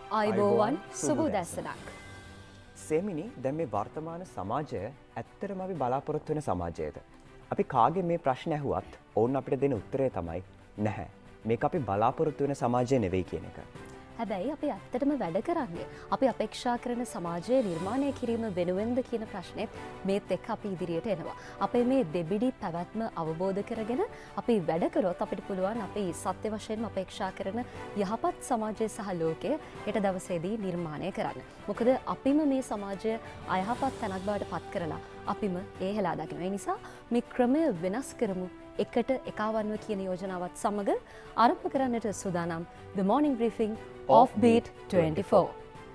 ආයුබෝවන් සුබ දැසනක්. සෙමිනි දැන් මේ වර්තමාන සමාජය ඇත්තටම අපි බලාපොරොත්තු වෙන සමාජයද? අපි කාගේ මේ ප්‍රශ්න ඇහුවත් ඔවුන් අපිට දෙන උත්තරය තමයි නැහැ. මේක අපි බලාපොරොත්තු වෙන සමාජය නෙවෙයි කියන එක. හැබැයි අපි ඇත්තටම වැඩ කරන්නේ අපි අපේක්ෂා කරන සමාජය නිර්මාණය කිරීම වෙනුවෙන්ද කියන ප්‍රශ්නේත් මේත් එක්ක අපි ඉදිරියට එනවා. අපේ මේ දෙබිඩි පැවැත්ම අවබෝධ කරගෙන අපි වැඩ කරොත් අපිට පුළුවන් අපි සත්‍ය වශයෙන්ම අපේක්ෂා කරන යහපත් සමාජය සහ ලෝකය හෙට දවසේදී නිර්මාණය කරන්න. මොකද අපිම මේ සමාජය අයහපත් තැනක් බවට පත් කරලා අපිම ඒ හෙලා දකිනවා. ඒ නිසා මේ ක්‍රමය වෙනස් කරමු. එකට එකවන්ව කියන යෝජනාවත් සමග ආරම්භ කරන්නට සූදානම් The Morning Briefing Offbeat 24.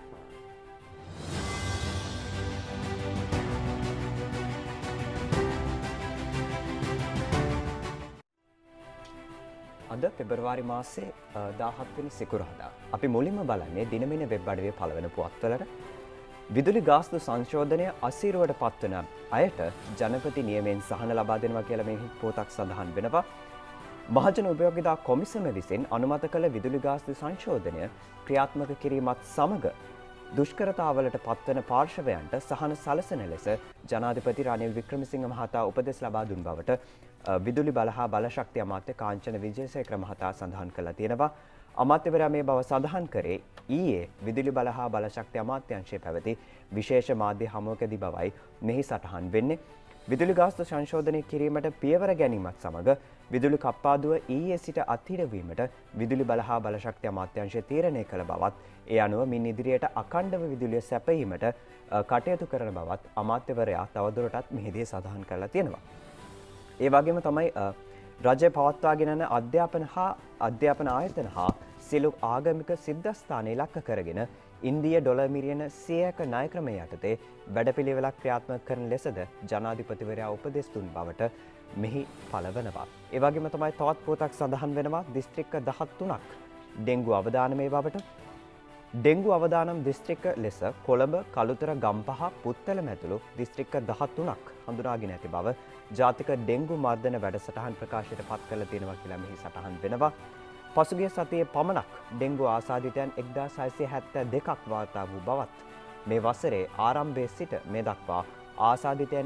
අද පෙබරවාරි මාසේ 17 වෙනි සිකුරාදා අපි මුලින්ම බලන්නේ දිනමින වෙබ් අඩවියේ පළවෙනි පුවත්වලට විදුලි ගාස්තු සංශෝධනය අසීරුවට පත්වන අයට ජනපති නියමයෙන් සහන ලබා දෙනවා කියලා මේ පොතක් සඳහන් වෙනවා. මහජන උපයෝගිතා කොමිසම විසින් අනුමත කළ විදුලි ගාස්තු සංශෝධනය ක්‍රියාත්මක කිරීමත් සමග දුෂ්කරතාවලට පත්වන පාර්ශවයන්ට සහන සලසන ලෙස ජනාධිපති රනිල් වික්‍රමසිංහ මහතා උපදෙස් ලබා දුන් බවට විදුලි බල හා බලශක්ති අමාත්‍ය කාංචන විජේසේකර මහතා සඳහන් කළා තියෙනවා. අමාත්‍යවරයා මේ බව සඳහන් කරේ ඊයේ විදුලි බල හා බලශක්ති අමාත්‍යාංශයේ පැවති විශේෂ මාධ්‍ය හමුවකදී බවයි මෙහි සටහන් වෙන්නේ. විදුලි ගාස්තු සංශෝධනය කිරීමට පියවර ගැනීමත් සමග විදුලි කප්පාදුව ඊයේ සිට අත්හිරවීමට විදුලි බල හා බලශක්ති අමාත්‍යාංශය තීරණය කළ බවත් ඒ අනුව මින් ඉදිරියට අඛණ්ඩව විදුලිය සැපයීමට කටයුතු කරන බවත් අමාත්‍යවරයා තවදුරටත් මෙහිදී සඳහන් කරලා තියෙනවා. ඒ වගේම තමයි රජය පවත්වාගෙන යන අධ්‍යාපන ආයතන හා සියලු ආගමික සිද්ධාස්ථාන ඉලක්ක කරගෙන ඉන්දිය ඩොලර් මිලියන 100ක ණය ක්‍රමය යටතේ වැඩපිළිවෙලක් ක්‍රියාත්මක කරන ලෙසද ජනාධිපතිවරයා උපදෙස් දුන් බවට මෙහි පළවනවා. ඒ වගේම තමයි තවත් පොතක් සඳහන් වෙනවා දිස්ත්‍රික්ක 13ක් ඩෙන්ගු අවදානමේ බවට. ඩෙන්ගු අවදානම් දිස්ත්‍රික්ක ලෙස කොළඹ, කළුතර, ගම්පහ, පුත්තලම ඇතුළු දිස්ත්‍රික්ක 13ක් හඳුනාගෙන ඇති බව ජාතික ඩෙන්ගු මර්ධන වැඩසටහන් ප්‍රකාශයට පත් කරලා තියෙනවා කියලා මෙහි සටහන් වෙනවා. පසුගිය සතියේ පමණක් ඩෙන්ගු ආසාදිතයන් 1672ක් වාර්තා වූ බවත් මේ වසරේ ආරම්භයේ සිට මේ දක්වා ආසාදිතයන්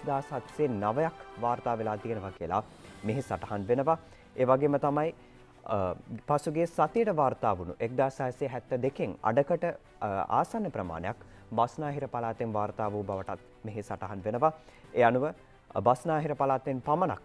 11709ක් වාර්තා වෙලා තියෙනවා කියලා මෙහි සටහන් වෙනවා. ඒ වගේම තමයි පසුගිය සතියේ වාර්තා වුණු 1672කින් අඩකට ආසන්න ප්‍රමාණයක් බස්නාහිර පළාතෙන් වාර්තා වූ බවටත් මෙහි සටහන් වෙනවා. ඒ අනුව බස්නාහිර පළාතෙන් පමණක්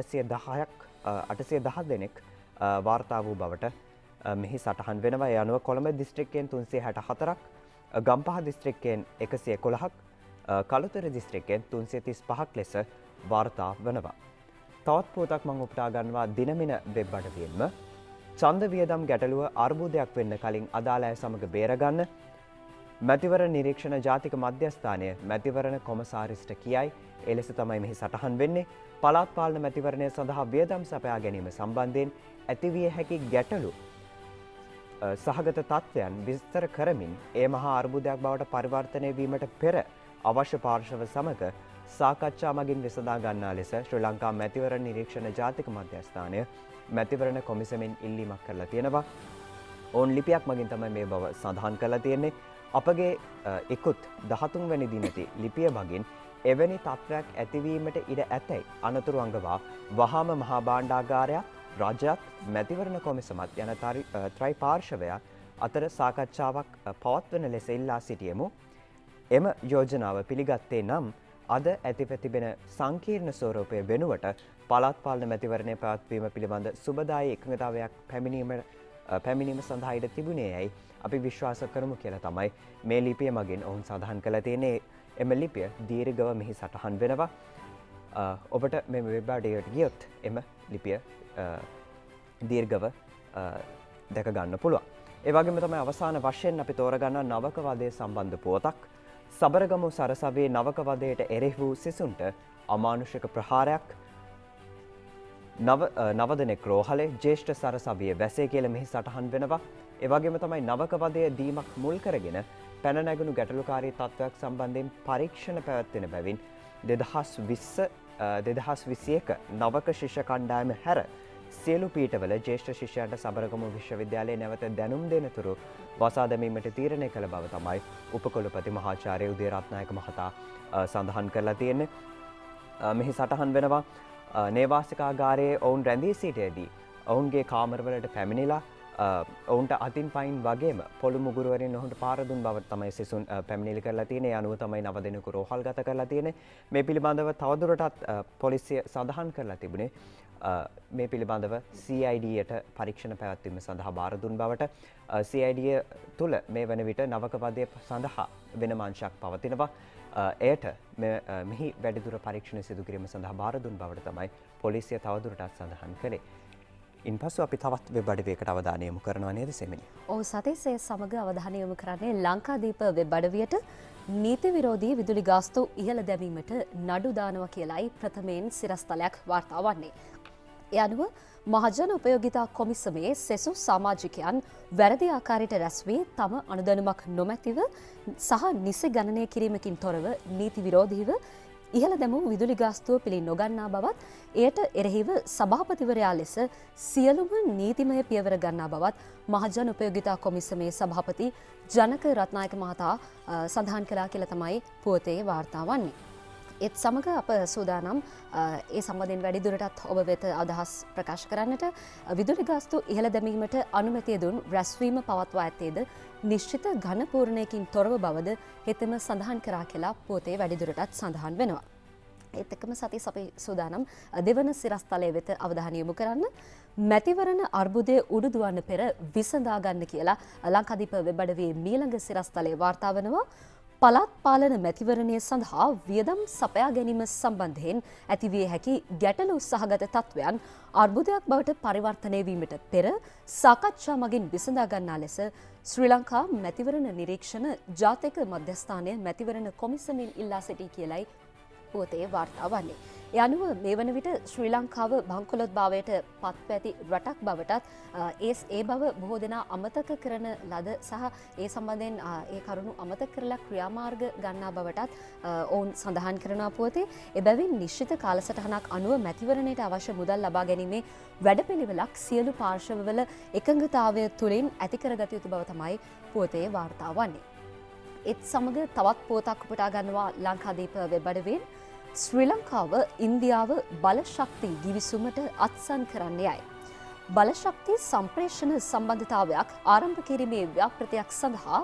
810 දෙනෙක් වාර්තා වූ බවට මෙහි සටහන් වෙනවා. ඒ අනුව කොළඹ දිස්ත්‍රික්කයෙන් 364ක්, ගම්පහ දිස්ත්‍රික්කයෙන් 111ක්, කළුතර දිස්ත්‍රික්කයෙන් 335ක් ලෙස වාර්තා වෙනවා. තවත් පුවතක් මම උපුටා ගන්නවා දිනමින වෙබ් අඩවියෙන්ම ඡන්ද වියදම් ගැටලුව අර්බුදයක් වෙන්න කලින් අදාළ අය සමග බේරගන්න මැතිවරණ නිරීක්ෂණ ජාතික මධ්‍යස්ථානය මැතිවරණ කොමසාරිස්ට කියයි. ඒ ලෙස තමයි මෙහි සටහන් වෙන්නේ. පළාත් පාලන මැතිවරණය සඳහා වියදම් සපයා ගැනීම සම්බන්ධයෙන් ඇතිවිය හැකි ගැටලු සහගත තත්ත්වයන් විස්තර කරමින් ඒ මහා අර්බුදයක් බවට පරිවර්තනය වීමට පෙර අවශ්‍ය පාර්ශව සමග සාකච්ඡා මගින් විසඳා ගන්නා ලෙස ශ්‍රී ලංකා මැතිවරණ නිරීක්ෂණ ජාතික මධ්‍යස්ථානය මැතිවරණ කොමිසමෙන් ඉල්ලීමක් කරලා තියෙනවා. ඔවුන් ලිපියක් මගින් තමයි මේ බව සඳහන් කරලා තියෙන්නේ. අපගේ ඉක්ුත් 13 වැනි දිනදී ලිපිය මගින් එවැනි තත්ත්වයක් ඇතිවීමට ඉඩ ඇතැයි අනතුරු අංගවා වහාම මහා භාණ්ඩාගාරයක් රජයත් මැතිවරණ කොමිසමත් යන ත්‍රිපාර්ශවයක් අතර සාකච්ඡාවක් පවත්වන ලෙස ඉල්ලා සිටියෙමු. එම යෝජනාව පිළිගත්තේ නම් අද ඇතිව තිබෙන සංකීර්ණ ස්වරූපය වෙනුවට පළාත් පාලන මැතිවරණය පැවැත්වීම පිළිබඳ සුබදායී එකඟතාවයක් පැමිණීම සඳහා ඉඩ තිබුණේ යයි අපි විශ්වාස කරමු කියලා තමයි මේ ලිපිය මගින් ඔවුන් සඳහන් කළ තියෙන්නේ. එම ලිපිය දීර්ඝව මෙහි සටහන් වෙනවා. ඔබට මේ වෙබ් අඩවියට ගියොත් එම ලිපිය දීර්ඝව දැක ගන්න පුළුවන්. ඒ වගේම තමයි අවසාන වශයෙන් අපි තෝරගන්න නවක වදය සම්බන්ධ පුවතක්. සබරගමු සරසවියේ නවක වදයට එරෙහි වූ සිසුන්ට අමානුෂික ප්‍රහාරයක්. නව දෙනෙක් රෝහලේ ජ්‍යෙෂ්ඨ සරසවියේ වැසේ කියලා මෙහි සටහන් වෙනවා. ඒ වගේම තමයි නවක වදය දීමක් මුල් කරගෙන පැන නැගුණු ගැටලුකාරී තත්ත්වයක් සම්බන්ධයෙන් පරීක්ෂණ පැවැත්වෙන බැවින් 2021 නවක ශිෂ්‍ය කණ්ඩායම හැර සියලු පීඨවල ජ්‍යෙෂ්ඨ ශිෂ්‍යයන්ට සබරගමු විශ්වවිද්‍යාලයේ නැවත දැනුම් දෙනතුරු වසා දැමීමට තීරණය කළ බව තමයි උපකුලපති මහාචාර්ය උදේ රත්නායක මහතා සඳහන් කරලා තියෙන්නේ. මෙහි සටහන් වෙනවා නේවාසිකාගාරයේ ඔවුන් රැඳී සිටියේදී ඔවුන්ගේ කාමරවලට පැමිණිලා ඔවුන්ට අතින් පයින් වගේම පොළු මුගුරුවරින් ඔවුන්ට පාර දුන් බව තමයි සිසුන් පැමිණිලි කරලා තියෙන්නේ. ඒ අනුව තමයි 9 දෙනෙකු රෝහල්ගත කරලා තියෙන්නේ. මේ පිළිබඳව තවදුරටත් පොලිසිය සඳහන් කරලා තිබුණේ මේ පිළිබඳව CID-යට පරීක්ෂණ පැවැත්වීම සඳහා බාර දුන් බවට. CID තුල මේ වන විට නවක පදයේ සඳහා වෙනම අංශයක් පවතිනවා. එයට මෙහි වැඩිදුර පරීක්ෂණ සිදු කිරීම සඳහා බාර දුන් බවට තමයි පොලිසිය තවදුරටත් සඳහන් කළේ. ඉන්පසු අපි තවත් වෙබ් අඩවියකට අවධානය යොමු කරනවා නේද සෙමිනි? ඔව් සතීෂ්, ඒ සමග අවධානය යොමු කරන්නේ ලංකාදීප වෙබ් අඩවියට නීති විරෝධී විදුලි ගාස්තු ඉහළ දැමීමට නඩු දානවා කියලායි ප්‍රථමයෙන් සිරස්තලයක් වාර්තා වන්නේ. ඒ අනුව මහජන උපයෝගිතා කොමිසමේ සෙසු සමාජිකයන් වැරදි ආකාරයට රැස් වී තම අනුදැනුමක් නොමැතිව සහ නිසි ගණනය කිරීමකින් තොරව නීති විරෝධීව ඉහළ දැමූ විදුලි ගාස්තුව පිළි නොගන්නා බවත්, එයට එරෙහිව සභාපතිවරයා ලෙස සියලුම නීතිමය පියවර ගන්නා බවත් මහජන උපයෝගිතා කොමිසමේ සභාපති ජනක රත්නායක මහතා සඳහන් කළා කියලා තමයි පුවතේ වාර්තා වන්නේ. ඒත් සමග අප සූදානම් ඒ සම්බන්ධයෙන් වැඩිදුරටත් ඔබ වෙත අදහස් ප්‍රකාශ කරන්නට. විදුලි ගාස්තු ඉහළ දැමීමට අනුමැතිය දුන් රැස්වීම පවත්වා ඇත්තේද නිශ්චිත ඝන පූර්ණයකින් තොරව බවද හෙතෙම සඳහන් කරා කියලා පුවතේ වැඩිදුරටත් සඳහන් වෙනවා. ඒත් එක්කම සතීෂ් අපි සූදානම් දෙවන සිරස්තලයේ වෙත අවධානය යොමු කරන්න. මැතිවරණ අර්බුදය උඩුදුවන්න පෙර විසඳා ගන්න කියලා ලංකාදීප වෙබ් අඩවියේ මීළඟ සිරස්තලයේ වාර්තා වෙනවා. පළාත් පාලන මැතිවරණය සඳහා වියදම් සපයා ගැනීම සම්බන්ධයෙන් ඇතිවිය හැකි ගැටලු සහගත තත්ත්වයන් අර්බුදයක් බවට පරිවර්තනය වීමට පෙර සාකච්ඡා මගින් විසඳා ගන්නා ලෙස ශ්‍රී ලංකා මැතිවරණ නිරීක්ෂණ ජාතික මධ්‍යස්ථානය මැතිවරණ කොමිසමෙන් ඉල්ලා සිටී කියලයි පුවතේ වාර්තා වන්නේ. ඒ අනුව මේ වන විට ශ්‍රී ලංකාව බංකොලොත් භාවයට පත්ව ඇති රටක් බවටත් ඒ බව බොහෝ දෙනා අමතක කරන ලද සහ ඒ සම්බන්ධයෙන් ඒ කරුණු අමතක කරලා ක්‍රියාමාර්ග ගන්නා බවටත් ඔවුන් සඳහන් කරනවා පුවතේ. එබැවින් නිශ්චිත කාලසටහනක් අනුව මැතිවරණයට අවශ්‍ය මුදල් ලබා ගැනීමේ වැඩපිළිවෙලක් සියලු පාර්ශවවල එකඟතාවය තුළින් ඇති කරගත යුතු බව තමයි පුවතේ වාර්තා වන්නේ. ඒත් සමග තවත් පුවතක් උපුටා ගන්නවා ලංකාදීප වෙබ් අඩවියෙන්. ශ්‍රී ලංකාව ඉන්දියාව බලශක්ති ගිවිසුමට අත්සන් කරන්නේයි. බලශක්ති සම්ප්‍රේෂණ සම්බන්ධතාවයක් ආරම්භ කිරීමේ ව්‍යාපෘතියක් සඳහා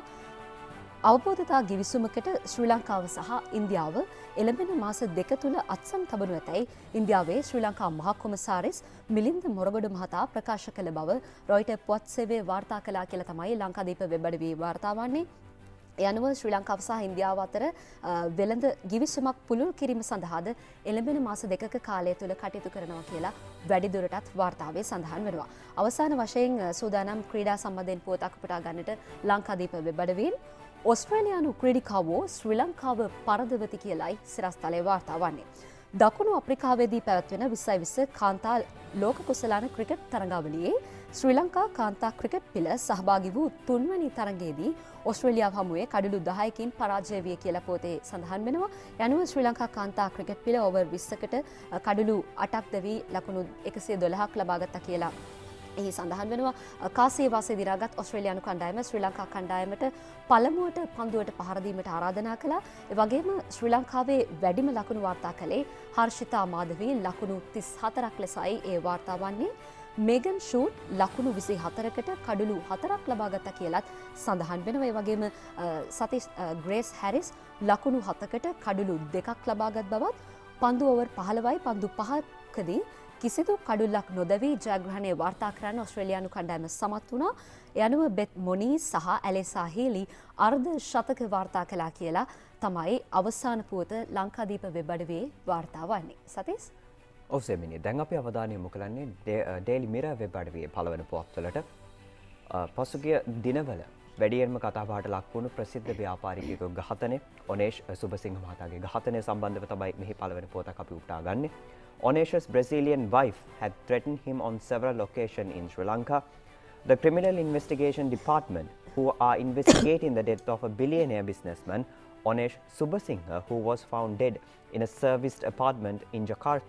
අවබෝධතා ගිවිසුමකට ශ්‍රී ලංකාව සහ ඉන්දියාව එළඹෙන මාස 2 තුළ අත්සන් තබනු ඇතැයි ඉන්දියාවේ ශ්‍රී ලංකා මහා කොමසාරිස් මිලින්ද මොරගොඩ මහතා ප්‍රකාශ කළ බව රොයිටර් පුවත් සේවය වාර්තා කළා කියලා තමයි ලංකාදීප වෙබ් අඩවියේ වාර්තා වන්නේ. ඒ අනුව ශ්‍රී ලංකාව සහ ඉන්දියාව අතර වෙළඳ ගිවිසුමක් පුළුල් කිරීම සඳහාද එළඹෙන මාස 2ක කාලය තුළ කටයුතු කරනවා කියලා වැඩිදුරටත් වාර්තාවේ සඳහන් වෙනවා. අවසාන වශයෙන් සූදානම් ක්‍රීඩා සම්බන්ධයෙන් පුවතක් උපුටා ගන්නට ලංකාදීප වෙබ් අඩවියෙන් ඔස්ට්‍රේලියානු ක්‍රීඩිකාවෝ ශ්‍රී ලංකාව පරදවති කියලයි සිරස්තලයේ වාර්තා වන්නේ. දකුණු අප්‍රිකාවේදී පැවැත්වෙන 2020 කාන්තා ලෝක කුසලාන ක්‍රිකට් තරඟාවලියේ ශ්‍රී ලංකා කාන්තා ක්‍රිකට් පිළ සහභාගී වූ 3 වෙනි තරඟයේදී ඔස්ට්‍රේලියාව හමුවේ කඩලු 10කින් පරාජය විය කියලා පොතේ සඳහන් වෙනවා. යනුව ශ්‍රී ලංකා කාන්තා ක්‍රිකට් පිළ ඕවර් 20කට කඩලු 8ක් දැවී ලකුණු 112ක් ලබාගත්තා කියලා එහි සඳහන් වෙනවා. කාසිය වාසය දිනාගත් ඔස්ට්‍රේලියානු කණ්ඩායම ශ්‍රී ලංකා කණ්ඩායමට පළමුවට පන්දුවට පහර දීමට ආරාධනා කළා. ඒ වගේම ශ්‍රී ලංකාවේ වැඩිම ලකුණු වාර්තා කළේ හර්ෂිතා මාධවී ලකුණු 34ක් ලෙසයි ඒ වාර්තා වන්නේ. මේගන් ෂූට් ලකුණු 24කට කඩලු 4ක් ලබාගත්තා කියලත් සඳහන් වෙනවා. ඒ වගේම සතීෂ් ග්‍රේස් හැරිස් ලකුණු 7කට කඩලු 2ක් ලබාගත් බවත් පන්දු ඕවර් 15යි පන්දු 5කදී කිසිදු කඩුල්ලක් නොදැවී ජයග්‍රහණය වාර්තා කරන්න ඔස්ට්‍රේලියානු කණ්ඩායම සමත් වුණා. ඒ අනුව බෙත් මොනීස් සහ ඇලෙසා හේලි අර්ධ ශතක වාර්තා කළා කියලා තමයි අවසාන පුවත ලංකාදීප වෙබ් අඩවියේ වාර්තා වන්නේ. සතීෂ් ඔව් සෙමිනි, දැන් අපි අවධානය යොමු කරන්නේ ඩේලි මිරර් වෙබ් අඩවියේ පළවන පුවත්වලට. පසුගිය දිනවල වැඩියෙන්ම කතාබහට ලක් වුණු ප්‍රසිද්ධ ව්‍යාපාරිකයෙකු ඝාතනය, ඔනේෂ් සුබසිංහ මහතාගේ ඝාතනය සම්බන්ධව තමයි මෙහි පළවන පුවතක් අපි උපුටා ගන්නේ. Onesh's Brazilian wife had threatened him on several occasions in Sri Lanka. The Criminal Investigation Department, who are investigating the death of a billionaire businessman, Onesh Subasinghe, who was found dead in a serviced apartment in Jakarta,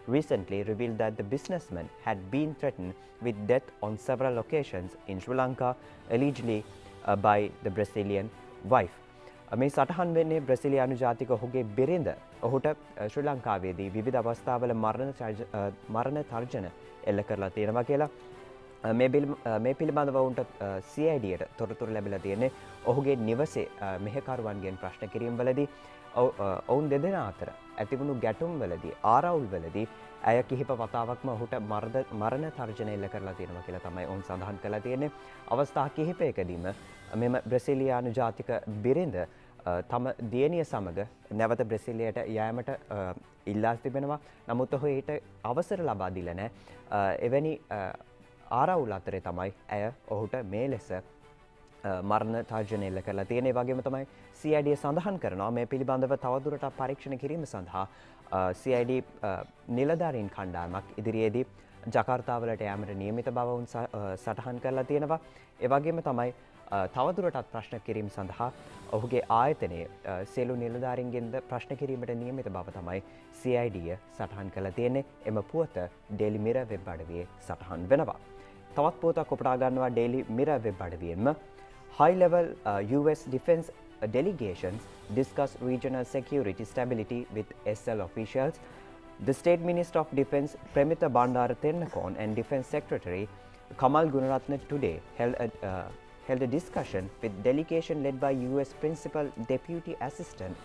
recently revealed that the businessman had been threatened with death on several occasions in Sri Lanka, allegedly by the Brazilian wife. මේ සටහන් වෙන්නේ බ්‍රසීලියානු ජාතික ඔහුගේ බිරිඳ ඔහුට ශ්‍රී ලංකාවේදී විවිධ අවස්ථාවල මරණ තර්ජන එල්ල කරලා තියෙනවා කියලා මේ පිළිබඳව වුන්ට CIDට තොරතුරු ලැබිලා තියෙන්නේ ඔහුගේ නිවසේ මෙහෙකරුවන්ගෙන් ප්‍රශ්න කිරීම වලදී ඔවුන් දෙදෙනා අතර ඇතිවුණු ගැටුම් වලදී ආරවුල් වලදී ඇය කිහිප වතාවක්ම ඔහුට මරණ තර්ජන එල්ල කරලා තියෙනවා කියලා තමයි ඔවුන් සඳහන් කරලා තියෙන්නේ. අවස්ථා කිහිපයකදීම මෙම බ්‍රසීලියානු ජාතික බිරිඳ තම දියණිය සමග නැවත බ්‍රසීලියට යෑමට ඉල්ලා තිබෙනවා. නමුත් ඔහු ඊට අවසර ලබා දීලා නැහැ. එවැනි ආරවුල් අතරේ තමයි ඇය ඔහුට මේ ලෙස මරණ තර්ජන එල්ල කරලා තියෙන. ඒ වගේම තමයි CID සඳහන් කරනවා මේ පිළිබඳව තවදුරටත් පරීක්ෂණ කිරීම සඳහා CID නිලධාරීන් කණ්ඩායමක් ඉදිරියේදී ජකාර්තාවලට යාමට නියමිත බව උන් සටහන් කරලා තියෙනවා. ඒ වගේම තමයි තවදුරටත් ප්‍රශ්න කිරීම සඳහා ඔහුගේ ආයතනයේ සියලු නිලධාරීන්ගෙන්ද ප්‍රශ්න කිරීමට නියමිත බව තමයි CID සටහන් කරලා තියෙන්නේ. එම පුවත Daily Mirror වෙබ් අඩවියේ සටහන් වෙනවා. තවත් පුවතක් උපුටා ගන්නවා Daily Mirror වෙබ් අඩවියෙන්ම. High level US defense delegations discuss regional security stability with SL officials. The State Minister of Defence Premita Bandara Tennakon and Defence Secretary Kamal Gunaratne today held a discussion with delegation led by US Principal Deputy Assistant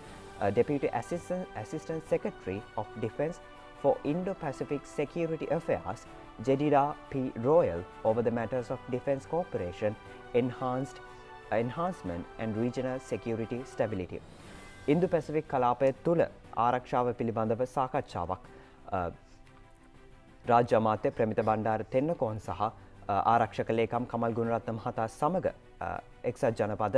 Secretary of Defence for Indo-Pacific Security Affairs, Jedida P. Royal, over the matters of defence cooperation, enhancement and regional security stability. Indo-Pacific කලාපය තුළ ආරක්ෂාව පිළිබඳව සාකච්ඡාවක් රාජ්‍ය අමාත්‍ය ප්‍රමිත බණ්ඩාර තෙන්නකෝන් සහ ආරක්ෂක ලේකම් කමල් ගුණරත්න මහතා සමග එක්සත් ජනපද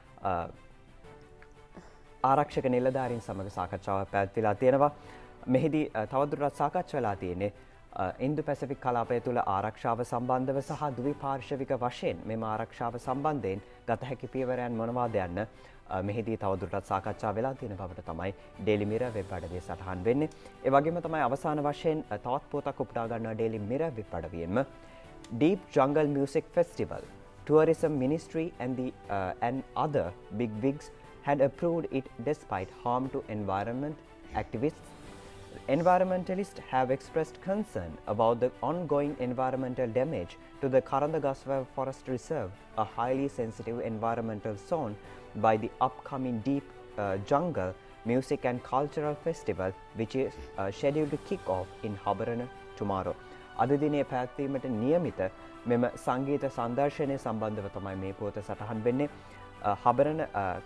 ආරක්ෂක නිලධාරීන් සමග සාකච්ඡාවක් පැවැත්විලා තියෙනවා. මෙහිදී තවදුරටත් සාකච්ඡා වෙලා තියෙන්නේ ඉන්දු-පැසිෆික් කලාපය තුළ ආරක්ෂාව සම්බන්ධව සහ ද්විපාර්ශ්වික වශයෙන් මෙම ආරක්ෂාව සම්බන්ධයෙන් ගත හැකි පියවරයන් මොනවාද යන්න මෙහිදී තවදුරටත් සාකච්ඡා වෙලා තියෙන බවට තමයි Daily Mirror වෙබ් අඩවිය සටහන් වෙන්නේ. ඒ වගේම තමයි අවසාන වශයෙන් තවත් පොතක් උපුටා ගන්නවා Daily Mirror වෙබ් අඩවියෙන්ම. Deep Jungle Music Festival, Tourism Ministry and other bigwigs had approved it despite harm to environment activists. Environmentalists have expressed concern about the ongoing environmental damage to the Karandagaswa Forest Reserve, a highly sensitive environmental zone, by the upcoming Deep Jungle Music and Cultural Festival, which is scheduled to kick off in Habarana tomorrow. අද දිනේ පැවැත්වීමට නියමිත මෙම සංගීත සංදර්ශනය සම්බන්ධව තමයි මේ පොත සටහන් වෙන්නේ. හබරන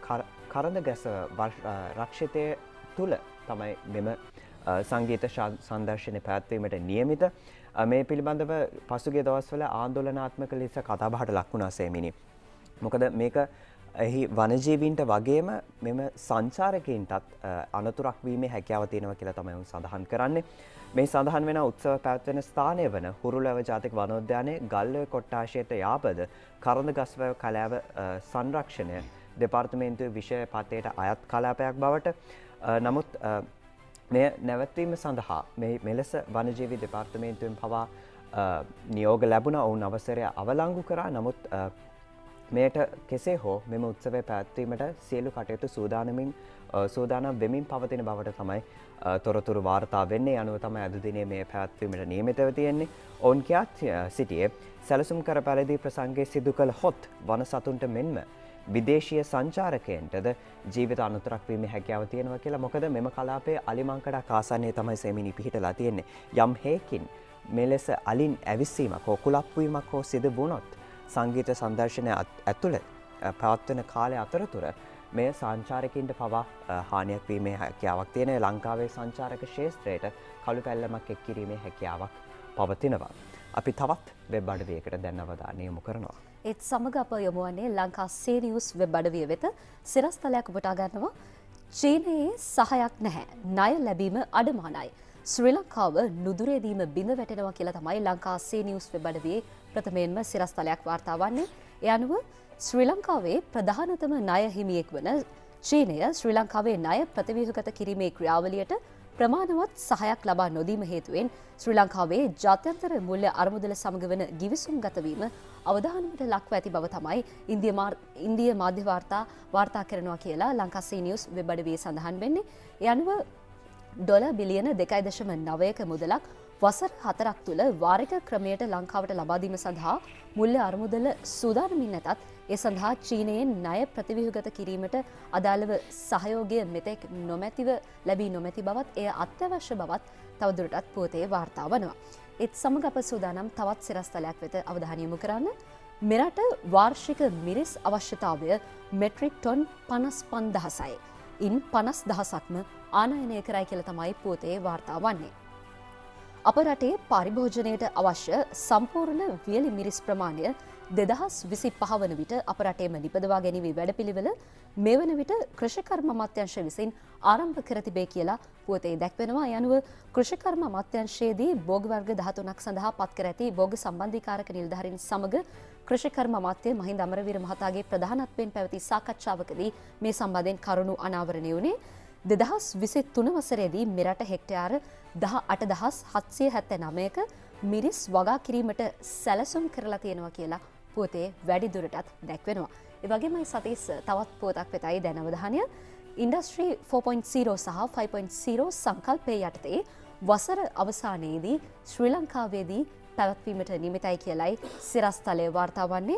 කරඳගැස රක්ෂිතය තුළ තමයි මෙම සංගීත සංදර්ශනය පැවැත්වීමට නියමිත. මේ පිළිබඳව පසුගිය දවස්වල ආందోලනාත්මක ලෙස කතාබහට ලක් වුණා සේමිනි. මොකද මේක එහි වනජීවීන්ට වගේම මෙම සංචාරකයින්ටත් අනතුරක් වීමේ හැකියාව තියෙනවා කියලා තමයි උන් සඳහන් කරන්නේ. මේ සඳහන් වෙන උත්සව පැවැත්වෙන ස්ථානය වන හුරුලැව ජාතික වනෝද්‍යානයේ ගල්ඔය කොට්ටාශයට යාබද කරඳගස්වැව කලාව සංරක්ෂණය දෙපාර්තමේන්තුවේ විෂය පතයට අයත් කලාපයක් බවට නමුත් මෙය නැවැත්වීම සඳහා මෙලෙස වනජීවී දෙපාර්තමේන්තුවෙන් පවා නියෝග ලැබුණා. ඔවුන් අවසරය අවලංගු කරා. නමුත් මෙයට කෙසේ හෝ මෙම උත්සවය පැවැත්වීමට සියලු කටයුතු සූදානම් වෙමින් පවතින බවට තමයි තොරතුරු වාර්තා වෙන්නේ. අනුව තමයි අද දිනේ මේ පැවැත්වීමට නියමිතව තියෙන්නේ. ඔවුන් කියා සිටියේ සැලසුම් කර පරිදි ප්‍රසංගය සිදු කළ හොත් වන සතුන්ට මෙන්ම විදේශීය සංචාරකයන්ටද ජීවිත අනතුරක් වීමේ හැකියාව තියෙනවා කියලා. මොකද මෙම කලාපයේ අලිමංකඩක් ආසන්නයේ තමයි සෙමිනි පිහිටලා තියෙන්නේ. යම් හේකින් මෙලෙස අලින් ඇවිස්සීමක් හෝ කුලප්පුවීමක් හෝ සිදු වුණොත් සංගීත සංදර්ශනය ඇතුළ පවත්වන කාලය අතරතුර මේ සංචාරකින්ට පවා හානියක් වීමේ හැකියාවක් තියෙන. ලංකාවේ සංචාරක ක්ෂේත්‍රයට කළු පැල්ලමක් එක් කිරීමේ හැකියාවක් පවතිනවා. අපි තවත් වෙබ් අඩවියකට දැන් අවධානය යොමු කරනවා. ඒත් සමග අප යොමු වන්නේ ලංකා සීනියුස් වෙබ් අඩවිය වෙත. සිරස්තලයක් උපුටා ගන්නවා. චීනයේ සහයක් නැහැ. ණය ලැබීම අඩමානයි. ශ්‍රී ලංකාව නුදුරේදීම බිඳ වැටෙනවා කියලා තමයි ලංකා සීනියුස් වෙබ් අඩවියේ ප්‍රථමයෙන්ම සිරස්තලයක් වාර්තා වන්නේ. ඒ අනුව ශ්‍රී ලංකාවේ ප්‍රධානතම ණය හිමියෙක් වන චීනය ශ්‍රී ලංකාවේ ණය ප්‍රතිව්‍යුහගත කිරීමේ ක්‍රියාවලියට ප්‍රමාණවත් සහයක් ලබා නොදීම හේතුවෙන් ශ්‍රී ලංකාවේ ජාත්‍යන්තර මූල්‍ය අරමුදල සමග වන ගිවිසුම් ගතවීම අවධානයට ලක්ව ඇති බව තමයි ඉන්දිය මාධ්‍ය වාර්තා කරනවා කියලා ලංකාසී නිවුස් වෙබ් අඩවියේ සඳහන් වෙන්නේ. ඒ අනුව ඩොලර් බිලියන 2.9ක මුදලක් වසර 4ක් තුළ වාරික ක්‍රමයට ලංකාවට ලබා දීම සඳහා මුල්‍ය අරමුදල සූදානමින් නැතත් ඒ සඳහා චීනයෙන් ණය ප්‍රතිව්‍යුහගත කිරීමට අදාළව සහයෝගය මෙතෙක් ලැබී නොමැති බවත් එය අත්‍යවශ්‍ය බවත් තවදුරටත් පුවතේ වාර්තා වනවා. ඒත් සමග අප සූදානම් තවත් සිරස්තලයක් වෙත අවධානය යොමු කරන්න. මෙරට වාර්ෂික මිරිස් අවශ්‍යතාවය මෙට්‍රික් ටොන් 55,000යි. ඉන් 50,000ක්ම ආනයනය කරයි කියලා තමයි පුවතේ වාර්තා වන්නේ. අප රටේ පරිභෝජනයට අවශ්‍ය සම්පූර්ණ වියලි මිරිස් ප්‍රමාණය 2025 වන විට අප රටේම නිපදවා ගැනීමේ වැඩපිළිවෙල මේ වන විට කෘෂිකර්ම අමාත්‍යාංශ විසින් ආරම්භ කර තිබේ කියලා පුවතේ දැක්වෙනවා. ඒ අනුව කෘෂිකර්ම අමාත්‍යාංශයේදී භෝග වර්ග 13ක් සඳහා පත් කර ඇති භෝග සම්බන්ධීකාරක නිලධාරීන් සමග කෘෂිකර්ම අමාත්‍ය මහින්ද අමරවීර මහතාගේ ප්‍රධානත්වයෙන් පැවති සාකච්ඡාවකදී මේ සම්බන්ධයෙන් කරුණු අනාවරණය වුණේ. 2023 වසරේදී මෙරට හෙක්ටයාර 18,779ක මිරිස් වගා කිරීමට සැලසුම් කරලා තියෙනවා කියලා පුවතේ වැඩිදුරටත් දැක්වෙනවා. ඒ වගේමයි සතීස් තවත් පුවතක් වෙතයි දැන් අවධානය. ඉන්ඩස්ට්‍රි 4.0 සහ 5.0 සංකල්පයේ යටතේ වසර අවසානයේදී ශ්‍රී ලංකාවේදී පැවැත්වීමට නියමිතයි කියලයි සිරස්තලයේ වාර්තා වන්නේ.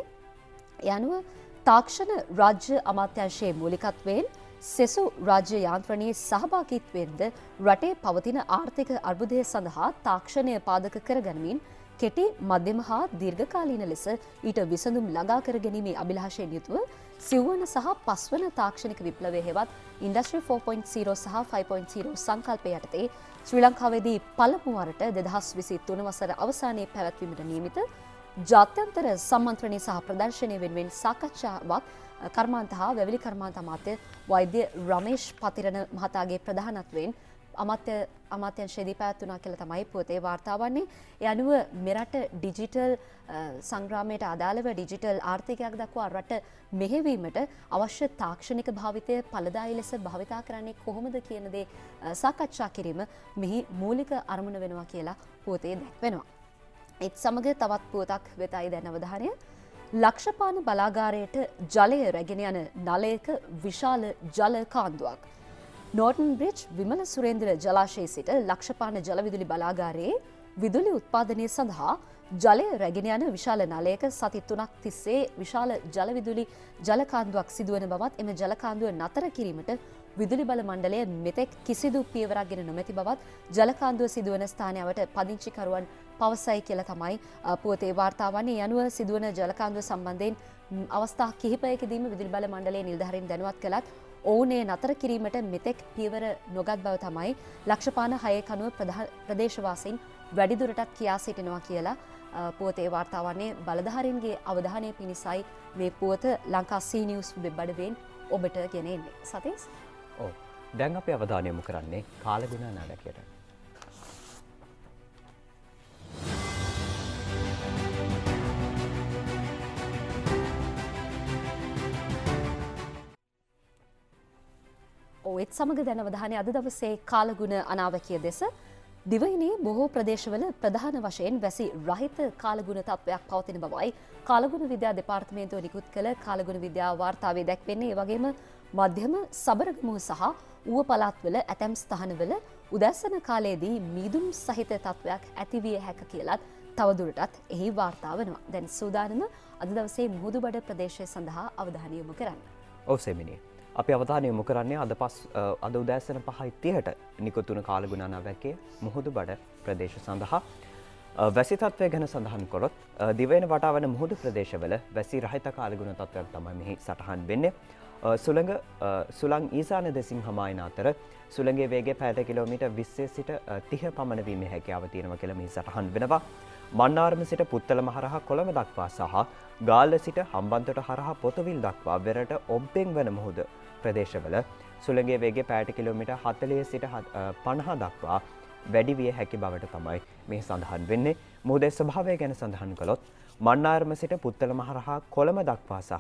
ඒ අනුව තාක්ෂණ රාජ්‍ය අමාත්‍යාංශයේ මූලිකත්වයෙන් සෙසු රාජ්‍ය යාන්ත්‍රණයේ සහභාගීත්වයෙන්ද රටේ පවතින ආර්ථික අර්බුදය සඳහා තාක්ෂණය පාදක කරගනිමින් කෙටි මධ්‍යම හා දීර්ඝකාලීන ලෙස ඊට විසඳුම් ළඟා කර ගැනීමේ අභිලාෂයෙන් යුතුව සිව්වන සහ පස්වන තාක්ෂණික විප්ලවය හෙවත් ඉන්ඩස්ට්‍රි 4.0 සහ 5.0 සංකල්පය යටතේ ශ්‍රී ලංකාවේදී පළමු වරට 2023 වසර අවසානයේ පැවැත්වීමට නියමිත ජාත්‍යන්තර සම්මන්ත්‍රණය සහ ප්‍රදර්ශනය වෙනුවෙන් සාකච්ඡාවක් කර්මාන්ත හා වැවිලි කර්මාන්ත අමාත්‍ය වෛද්‍ය රමේෂ් පතිරණ මහතාගේ ප්‍රධානත්වයෙන් අමාත්‍යංශයේදී පැවැත්වුණා කියලා තමයි පුවතේ වාර්තා වන්නේ. ඒ අනුව මෙරට ඩිජිටල් සංග්‍රාමයට අදාළව ඩිජිටල් ආර්ථිකයක් දක්වා රට මෙහෙවීමට අවශ්‍ය තාක්ෂණික භාවිතය ඵලදායී ලෙස භාවිතා කරන්නේ කොහොමද කියන දේ සාකච්ඡා කිරීම මෙහි මූලික අරමුණ වෙනවා කියලා පුවතේ දැක්වෙනවා. ඒත් සමග තවත් පුවතක් වෙතයි දැන් අවධානය. ලක්ෂපාන බලාගාරයට ජලය රැගෙන යන නලයක විශාල ජල කාන්දුවක්. නෝර්ටන් බ්‍රිජ් විමල සුරේන්ද්‍ර ජලාශයේ සිට ලක්ෂපාන ජලවිදුලි බලාගාරයේ විදුලි උත්පාදනය සඳහා ජලය රැගෙන යන විශාල නලයක සති 3ක් තිස්සේ විශාල ජලවිදුලි ජලකාන්දුවක් සිදුවන බවත් එම ජලකාන්දුව නතර කිරීමට විදුලි බල මණ්ඩලය මෙතෙක් කිසිදු පියවරක් ගෙන නොමැති බවත් ජලකාන්දුව සිදුවන ස්ථානයට පදිංචිකරුවන් පවසයි කියලා තමයි පුවතේ වාර්තා වන්නේ. යනුව සිදුවන ජලකාන්දුව සම්බන්ධයෙන් අවස්ථා කිහිපයකදීම විදුලි බල මණ්ඩලයේ නිලධාරීන් දැනුවත් කළත් ඔවුනේ නතර කිරීමට මෙතෙක් පියවර නොගත් බව තමයි ලක්ෂපාන 6 කනුව ප්‍රදේශවාසීන් වැඩිදුරටත් කියා සිටිනවා කියලා පුවතේ වාර්තා වන්නේ. බලධාරීන්ගේ අවධානය පිණිසයි මේ පුවත ලංකා සී නිවුස් වෙබ් අඩවියෙන් ඔබට ගෙන එන්නේ. සතීස් ඔව් දැන් අපි අවධානය යොමු කරන්නේ කාලගුණ නාටකයට. ඒත් සමග දැන් අවධානය අද දවසේ කාලගුණ අනාවැකිය දෙස. දිවයිනේ බොහෝ ප්‍රදේශවල ප්‍රධාන වශයෙන් වැසි රහිත කාලගුණ තත්ත්වයක් පවතින බවයි කාලගුණ විද්‍යා දෙපාර්තමේන්තුව නිකුත් කළ කාලගුණ විද්‍යා වාර්තාවේ දැක්වෙන්නේ. ඒ වගේම මධ්‍යම සබරගමුව සහ ඌව පළාත්වල ඇතැම් ස්ථානවල උදැසන කාලයේදී මීදුම් සහිත තත්ත්වයක් ඇතිවිය හැක කියලත් තවදුරටත් එහි වාර්තා වනවා. දැන් සූදානම අද දවසේ මුහුදුබඩ ප්‍රදේශය සඳහා අවධානය යොමු කරන්න. ඔව් සෙමිනි. අපි අවධානය යොමු කරන්නේ අද උදෑසන 5:30ට නිකුත් වුණ කාලගුණ අනාවැකිය මුහුදුබඩ ප්‍රදේශ සඳහා වැසි තත්ත්වය ගැන සඳහන් කරොත් දිවයින වටා වන මුහුදු ප්‍රදේශවල වැසි රහිත කාලගුණ තත්ත්වයක් තමයි මෙහි සටහන් වෙන්නේ. සුළං ඊසාන දෙසින් හමායන අතර සුළඟේ වේගය පැයට කිලෝමීටර් 20 සිට 30 පමණ වීමේ හැකියාව තියෙනවා කියලා මෙහි සටහන් වෙනවා. මන්නාරම සිට පුත්තලම හරහා කොළඹ දක්වා සහ ගාල්ල සිට හම්බන්තොට හරහා පොතුවිල් දක්වා වෙරට ඔබ්බෙන් වන මුහුද ප්‍රදේශවල සුළඟේ වේගය පැයට කිලෝමීටර් 40 සිට 50 දක්වා වැඩි විය හැකි බවට තමයි මේ සඳහන් වෙන්නේ. මුහුදේ ස්වභාවය ගැන සඳහන් කළොත් මන්නාරම සිට පුත්තලම හරහා කොළඹ දක්වා සහ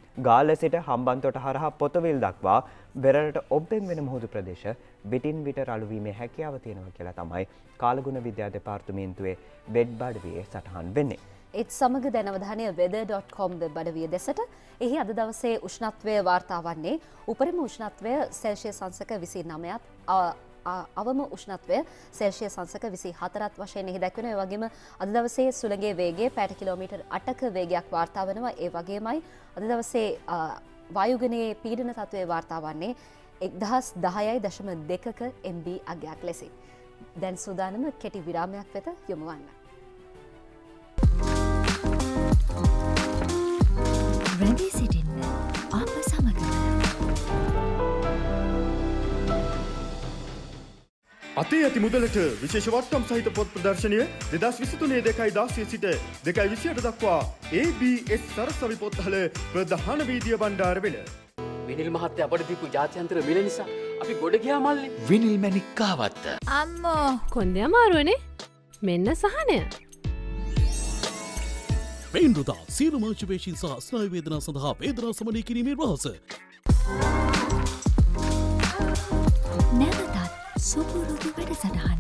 ගාල්ල සිට හම්බන්තොට හරහා පොතවිල් දක්වා වෙරළට ඔබ්බෙන් වෙන මුහුදු ප්‍රදේශ විටින් විට රළු වීමේ හැකියාව තියෙනවා කියලා තමයි කාලගුණ විද්‍යා දෙපාර්තමේන්තුවේ වෙබ් අඩවියේ සටහන් වෙන්නේ. ඒත් සමග දැන් අවධානය weather.com වෙබ් අඩවිය දෙසට. එහි අද දවසේ උෂ්ණත්වය වාර්තා වන්නේ උපරිම උෂ්ණත්වය සෙල්සියස් අංශක 29ත් අවම උෂ්ණත්වය සෙල්සියස් අංශක 24ත් වශයෙන් එහි දැක්වෙන. ඒ වගේම අද දවසේ සුළඟේ වේගය පැයට කිලෝමීටර් 8ක වේගයක් වාර්තා වෙනවා. ඒ වගේමයි අද දවසේ වායුගුණයේ පීඩන තත්ත්වය වාර්තා වන්නේ 1010.2ක MB අගයක් ලෙසින්. දැන් සූදානම කෙටි විරාමයක් වෙත යොමු වන්න. රැඳී සිටින්න අප සමග. අතේ ඇති මුදලට විශේෂ වට්ටම් සහිත පොත් ප්‍රදර්ශනය 2023 2/16 සිට 2/28 දක්වා ABS සරසවි පොත්හල ප්‍රධාන වීදිය භණ්ඩාර වෙන. විනිල් මහත්තයා අපට දීපු ජාත්‍යන්තර මිල නිසා අපි ගොඩ ගියා මල්ලි. විනිල් මැණික් කාවත්ත. අම්මෝ කොන්දේ අමාරුවනේ. මෙන්න සහනය. පේන්රුදා සියලු මාංශපේශීන් සහ ස්නායු වේදනා සඳහා වේදනා සමනය කිරීමේ රහස. නැවතත් සුපුරුදු වැඩසටහන.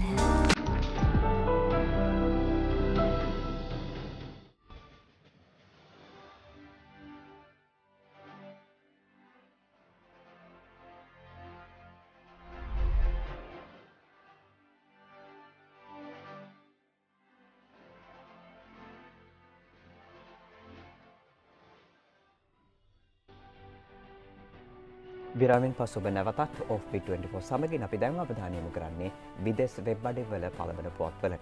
විරාමෙන් පසු ඔබ නැවතත් ඔෆ්බිට් 24 සමගින් අපි දැන් අවධානය යොමු කරන්නේ විදේශ වෙබ් අඩවිවල පළවන පුවත්වලට.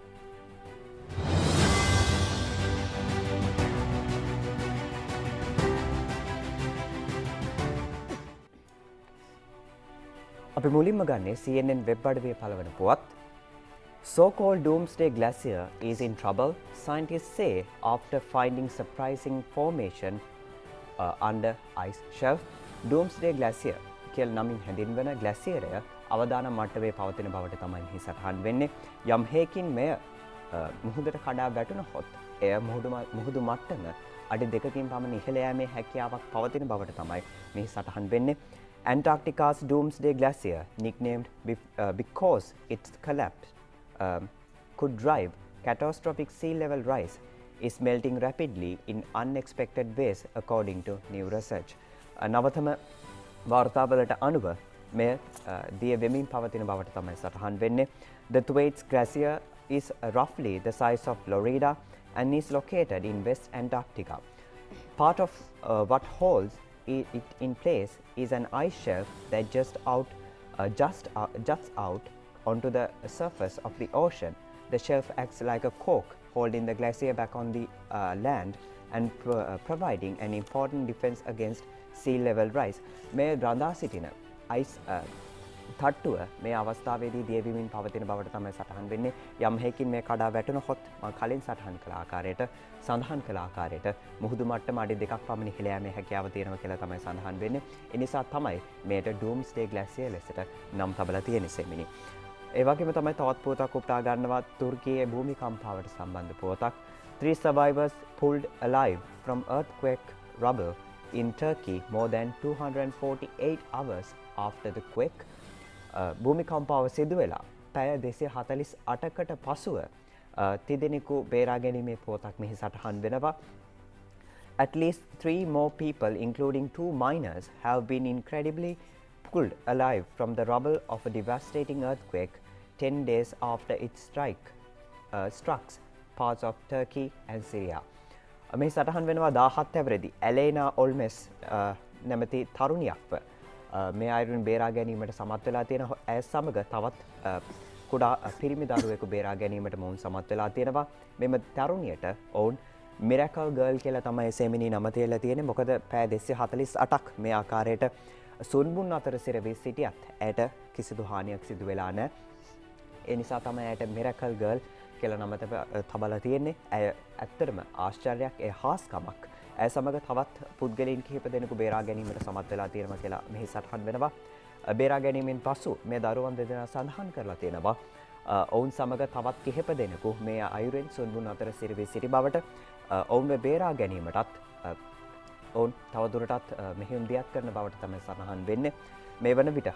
අපි මුලින්ම ගන්නේ CNN වෙබ් අඩවියේ පළවන පුවත්. So-called doomsday glacier is in trouble, scientists say after finding surprising formation under ice shelf. Doomsday glacier කියලා නමින් හැඳින්වෙන ග්ලැසියරය අවදානම් මට්ටමේ පවතින බවට තමයි මෙහි සටහන් වෙන්නේ. යම් හේකින් මෙය මුහුදට කඩා වැටුණහොත් එය මුහුදු මට්ටම අඩි 2කින් පමණ ඉහළ යෑමේ හැකියාවක් පවතින බවට තමයි මෙහි සටහන් වෙන්නේ. Antarctica's doomsday glacier, nicknamed because its collapse could drive catastrophic sea level rise, is melting rapidly in unexpected ways according to new research. නවතම වාර්තාවලට අනුව මෙය දිය වෙමින් පවතින බවට තමයි සටහන් වෙන්නේ. The Thwaites Glacier is roughly the size of Florida and is located in West Antarctica. Part of what holds it in place is an ice shelf that juts out onto the surface of the ocean. The shelf acts like a cork, holding the glacier back on the land and providing an important defense against sea level rise. මේ රඳා සිටින ice තට්ටුව මේ අවස්ථාවේදී දියවීමින් පවතින බවට තමයි සටහන් වෙන්නේ. යම් හේකින් මේ කඩා වැටුණහොත් මම කලින් සටහන් කළ ආකාරයට සඳහන් කළ ආකාරයට මුහුදු මට්ටම අඩි 2ක් පමණ ඉහළ යෑමේ හැකියාව තියෙනවා කියලා තමයි සඳහන් වෙන්නේ. ඒ නිසා තමයි මේට ඩූම්ස්ඩේ ග්ලැසියර් ලෙසට නම් තබලා තියෙන්නේ සෙමිනි. ඒ වගේම තමයි තවත් පුවතක් උපුටා ගන්නවා තුර්කියේ භූමිකම්පාවට සම්බන්ධ පුවතක්. 3 survivors pulled alive from earthquake rubble in Turkey more than 248 hours after the quake. භූමිකම්පාව සිදු වෙලා පැය 248කට පසුව තිදෙනෙකු බේරා ගැනීමේ පුවතක් මෙහි සටහන් වෙනවා. At least 3 more people, including 2 minors, have been incredibly pulled alive from the rubble of a devastating earthquake 10 days after it struck parts of Turkey and Syria. මේ සටහන් වෙනවා 17 හැවිරිදි ඇලේනා ඔල්මෙස් නැමැති තරුණියක්ව මේ අයුරින් බේරා ගැනීමට සමත් වෙලා තියෙන ඇය සමග තවත් කුඩා පිරිමි දරුවෙකු බේරා ගැනීමට මොවුන් සමත් වෙලා තියෙනවා. මෙම තරුණියට ඔවුන් මිරැකල් ගර්ල් කියලා තමයි සෙමිනි නම තියලා තියෙන්නේ. මොකද පැය 248ක් මේ ආකාරයට සුන්බුන් අතර සිරවී සිටියත් ඇයට කිසිදු හානියක් සිදු වෙලා නැහැ. ඒ නිසා තමයි ඇයට මිරැකල් ගර්ල් කියලා නම තබලා තියෙන්නේ. ඇය ඇත්තටම ආශ්චර්යයක්, ඒ හාස්කමක්. ඇය සමග තවත් පුද්ගලයන් කිහිප දෙනෙකු බේරා ගැනීමට සමත් වෙලා තියෙනවා කියලා මෙහි සටහන් වෙනවා. බේරා ගැනීමෙන් පසු මේ දරුවන් දෙදෙනා සඳහන් කරලා තියෙනවා ඔවුන් සමග තවත් කිහිප දෙනෙකු මේ අයුරෙන් සුන්බුන් අතර සිරවී සිටි බවට, ඔවුන්ව බේරා ගැනීමටත් ඔවුන් තවදුරටත් මෙහෙයුම් දියත් කරන බවට තමයි සඳහන් වෙන්නේ. මේ වන විට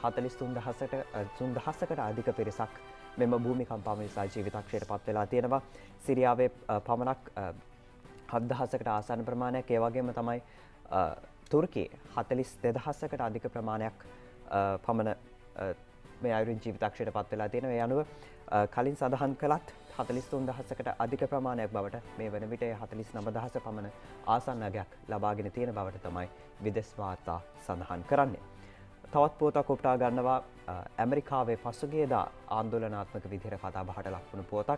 43000කට අධික පිරිසක් මෙම භූමිකම්පාව නිසා ජීවිතක්ෂයට පත් වෙලා තියෙනවා. සිරියාවේ පමණක් 7000කට ආසන්න ප්‍රමාණයක්, ඒ වගේම තමයි තුර්කියේ 42000කට අධික ප්‍රමාණයක් පමණ මේ අයුරින් ජීවිතක්ෂයට පත් වෙලා තියෙනවා. ඒ අනුව කලින් සඳහන් කළත් 43000කට අධික ප්‍රමාණයක් බවට මේ වන විට 49000 පමණ ආසන්න අගයක් ලබාගෙන තියෙන බවට තමයි විදෙස් වාර්තා සඳහන් කරන්නේ. තවත් පුවතක් උපුටා ගන්නවා ඇමරිකාවේ පසුගියදා ආందోලනාත්මක විදිහට කතා බහට ලක්වුණු පුවතක්.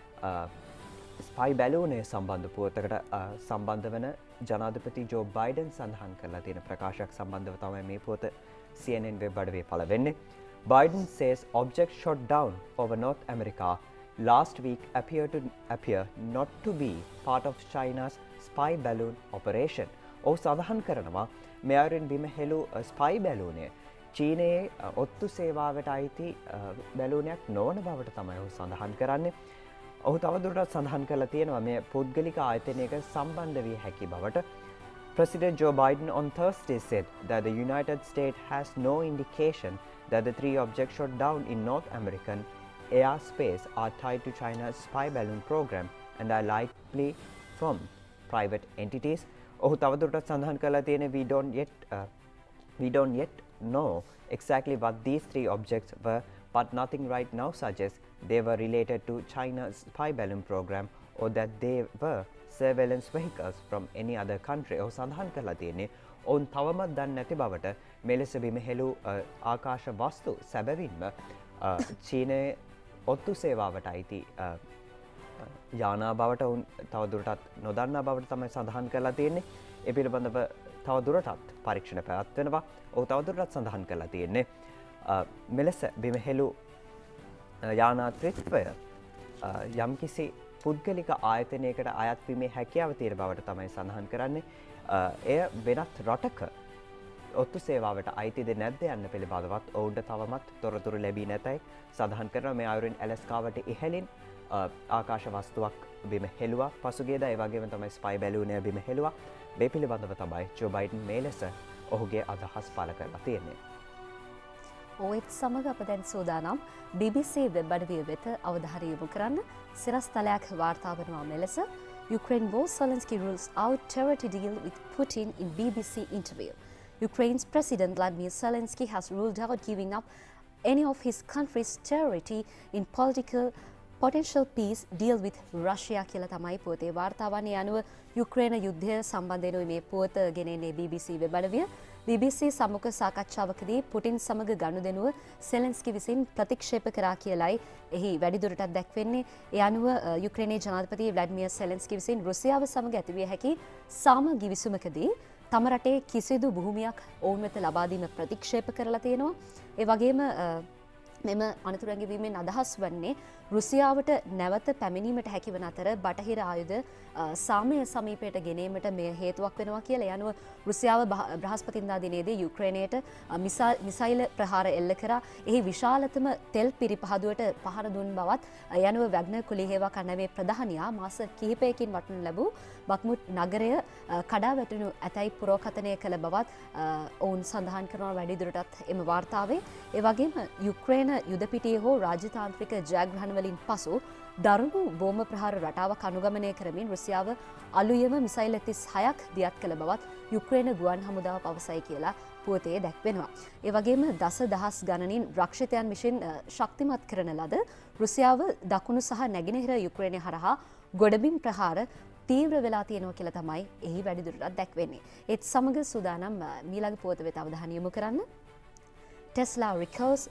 ස්පයි බැලූනේ සම්බන්ධ පුවතකට සම්බන්ධ වන ජනාධිපති ජෝ බයිඩන් සඳහන් කරලා තියෙන ප්‍රකාශයක් සම්බන්ධව තමයි මේ පුවත CNN වෙබ් අඩවියේ පළ වෙන්නේ. Biden says object shot down over North America last week appear not to be part of China's spy balloon operation. ඔහු සඳහන් කරනවා මේ අයුරින් බිම හෙළු ස්පයි බැලූනය චීනයේ ඔත්තු සේවාවට අයිති බැලූනයක් නොවන බවට තමයි ඔහු සඳහන් කරන්නේ. ඔහු තවදුරටත් සඳහන් කරලා තියෙනවා මේ පුද්ගලික ආයතනයක සම්බන්ධ විය හැකි බවට. President Joe Biden on Thursday said that the United States has no indication that the 3 objects shot down in North American airspace are tied to China's spy balloon program and are likely from private entities. ඔහු තවදුරටත් සඳහන් කරලා තියෙන we don't yet know exactly what these 3 objects were, but nothing right now suggests they were related to China's spy balloon program or that they were surveillance vehicles from any other country. ඔහු සඳහන් කරලා තියෙන්නේ ඔවුන් තවමත් දන්නේ නැති බවට මෙලෙස බිම හෙළු ආකාශ වස්තු සැබවින්ම චීනයේ ඔත්තු සේවාවට අයිති යානා බවට ඔවුන් තවදුරටත් නොදන්නා බවට තමයි සඳහන් කරලා තියෙන්නේ. ඒ පිළිබඳව තවදුරටත් පරීක්ෂණ පැවැත්වෙනවා. ඔහු තවදුරටත් සඳහන් කරලා තියෙන්නේ මෙලෙස බිම හෙළු යානාත්‍රිත්වය යම්කිසි පුද්ගලික ආයතනයකට අයත් වීමේ හැකියාව තියෙන බවට තමයි සඳහන් කරන්නේ. එය වෙනත් රටක ඔත්තු සේවාවට අයිතිද නැද්ද යන්න පිළිබඳවත් ඔවුන්ට තවමත් තොරතුරු ලැබී නැතයි සඳහන් කරනවා. මේ අයුරින් ඇලස්කාවට ඉහළින් ආකාශ වස්තුවක් බිම හෙළුවා පසුගියදා. ඒ වගේම තමයි ස්පයි බැලූනය බිම හෙළුවා. මේ පිළිබඳව තමයි ජෝ බයිඩන් මේ ලෙස ඔහුගේ අදහස් පළ කරලා තියෙන්නේ. ඔයත් සමග අප දැන් සූදානම් BBC වෙබ් අඩවිය වෙත අවධානය යොමු කරන්න. සිරස්තලයක් වාර්තා වනවා මෙලෙස Ukraine war Zelensky rules out territory deal with Putin in BBC interview. Ukraine's President Vladimir Zelensky has ruled out giving up any of his country's territory in political potential peace deal with Russia කියලා තමයි පොතේ වාර්තාවන්නේ. අනුව යුක්‍රේන යුද්ධය සම්බන්ධයෙන් මේ පොත ගෙනෙන්නේ BBC web අඩවිය. BBC සමුක සාකච්ඡාවකදී පුටින් සමග ගනුදෙනුව සෙලෙන්ස්කි විසින් ප්‍රතික්ෂේප කරා කියලයි එහි වැඩිදුරටත් දැක්වෙන්නේ. ඒ අනුව යුක්‍රේනයේ ජනාධිපති ව්ලාඩිමිර් සෙලෙන්ස්කි විසින් රුසියාව සමග ඇතිවිය හැකි සාම ගිවිසුමකදී තම රටේ කිසිදු භූමියක් ඔවුන් වෙත ලබා දීම ප්‍රතික්ෂේප කරලා තියෙනවා. ඒ වගේම මෙම අනතුරු ඇඟවීමෙන් අදහස් වන්නේ රුසියාවට නැවත පැමිණීමට හැකිවන අතර බටහිර ආයුධ සාමය සමීපයට ගෙනීමට මෙය හේතුවක් වෙනවා කියලා. ඒ අනුව රුසියාව බ්‍රහස්පතින්දා දිනේදී යුක්‍රේනයට මිසයිල් ප්‍රහාර එල්ල කරා. එහි විශාලතම තෙල් පිරිපහදුවට පහර දුන් බවත් ඒ අනුව වැග්නර් කුලිහේවා කණ්ඩායමේ ප්‍රධානියා මාස කිහිපයකින් වටනු ලැබූ බක්මුට් නගරය කඩා වැටුණු ඇතැයි පුරෝකථනය කළ බවත් ඔවුන් සඳහන් කරනවා වැඩිදුරටත් එම වාර්තාවේ. ඒ වගේම යුක්‍රේන යුද පිටියේ හෝ රාජ්‍යතාන්ත්‍රික ජයග්‍රහණ වලින් පසු දරුණු බෝම ප්‍රහාර රටාවක් අනුගමනය කරමින් රුසියාව අලුයම මිසයිල් 36ක් දියත් කළ බවත් යුක්‍රේන ගුවන් හමුදාව පවසයි කියලා පුවතේ දැක්වෙනවා. ඒ වගේම දසදහස් ගණනින් රක්ෂිතයන් විසින් ශක්තිමත් කරන ලද රුසියාව දකුණු සහ නැගෙනහිර යුක්‍රේනය හරහා ගොඩබිම් ප්‍රහාර තීව්‍ර වෙලා තියෙනවා කියලා තමයි එහි වැඩිදුරටත් දැක්වෙන්නේ. ඒත් සමග සූදානම් මීළඟ පුවත වෙත අවධානය යොමු කරන්න. Tesla recalls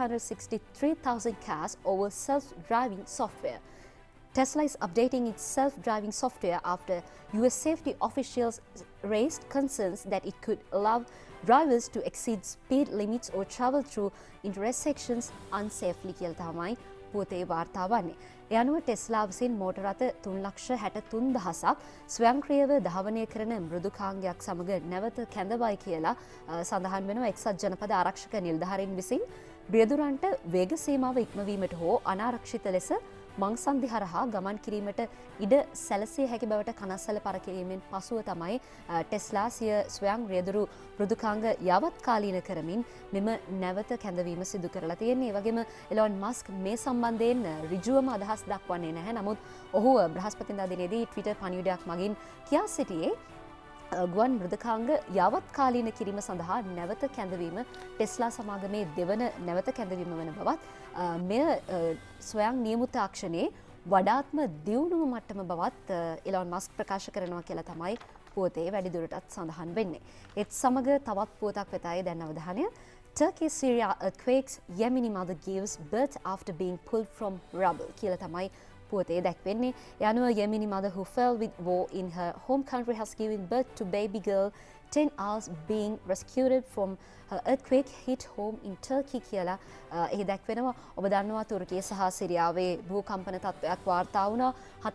363,000 cars over self-driving software. Tesla is updating its self-driving software after US safety officials raised concerns that it could allow drivers to exceed speed limits or travel through intersections unsafely කියලා තමයි පොතේ වාර්තා වන්නේ. ඒ අනුව Tesla විසින් මෝටර රථ 3,63,000ක් ස්වයංක්‍රීයව ධාවනය කරන මෘදුකාංගයක් සමග නැවත කැඳවයි කියලා සඳහන් වෙනවා. එක්සත් ජනපද ආරක්ෂක නිලධාරීන් විසින් බියදුරන්ට වේග සීමාව ඉක්මවීමට හෝ අනාරක්ෂිත ලෙස මංසන්ධි හරහා ගමන් කිරීමට ඉඩ සැලසිය හැකි බවට කනස්සල පර කිරීමෙන් පසුව තමයි ටෙස්ලා සිය ස්වයං රියදුරු මෘදුකාංග යවත්කාලීන කරමින් මෙම නැවත කැඳවීම සිදු කරලා තියෙන්නේ. ඒ වගේම එලොන් මස්ක් මේ සම්බන්ධයෙන් ඍජුවම අදහස් දක්වන්නේ නැහැ. නමුත් ඔහු බ්‍රහස්පතින්දා දිනේදී ට්විටර් පණිවිඩයක් මගින් කියා සිටියේ ගුවන් මෘදුකාංග යාවත්කාලීන කිරීම සඳහා නැවත කැඳවීම ටෙස්ලා සමාගමේ දෙවන නැවත කැඳවීම වන බවත් මෙය ස්වයං නියමුත් තාක්ෂණයේ වඩාත්ම දියුණුව මට්ටම බවත් එලොන් මස්ක් ප්‍රකාශ කරනවා කියලා තමයි පුවතේ වැඩිදුරටත් සඳහන් වෙන්නේ. ඒත් සමග තවත් පුවතක් වෙතයි දැන් අවධානය. Turkey Syria earthquakes, Yemeni mother gives birth after being pulled from rubble කියලා තමයි පුවතේ දැක්වෙන්නේ. යනුව Yemeni mother who fell with war in her home country has given birth to baby girl 10 hours being rescued from her earthquake hit home in Turkey කියලා එහි දැක්වෙනවා. ඔබ දන්නවා තුර්කිය සහ සිරියාවේ භූකම්පන තත්ත්වයක් වාර්තා වුණා.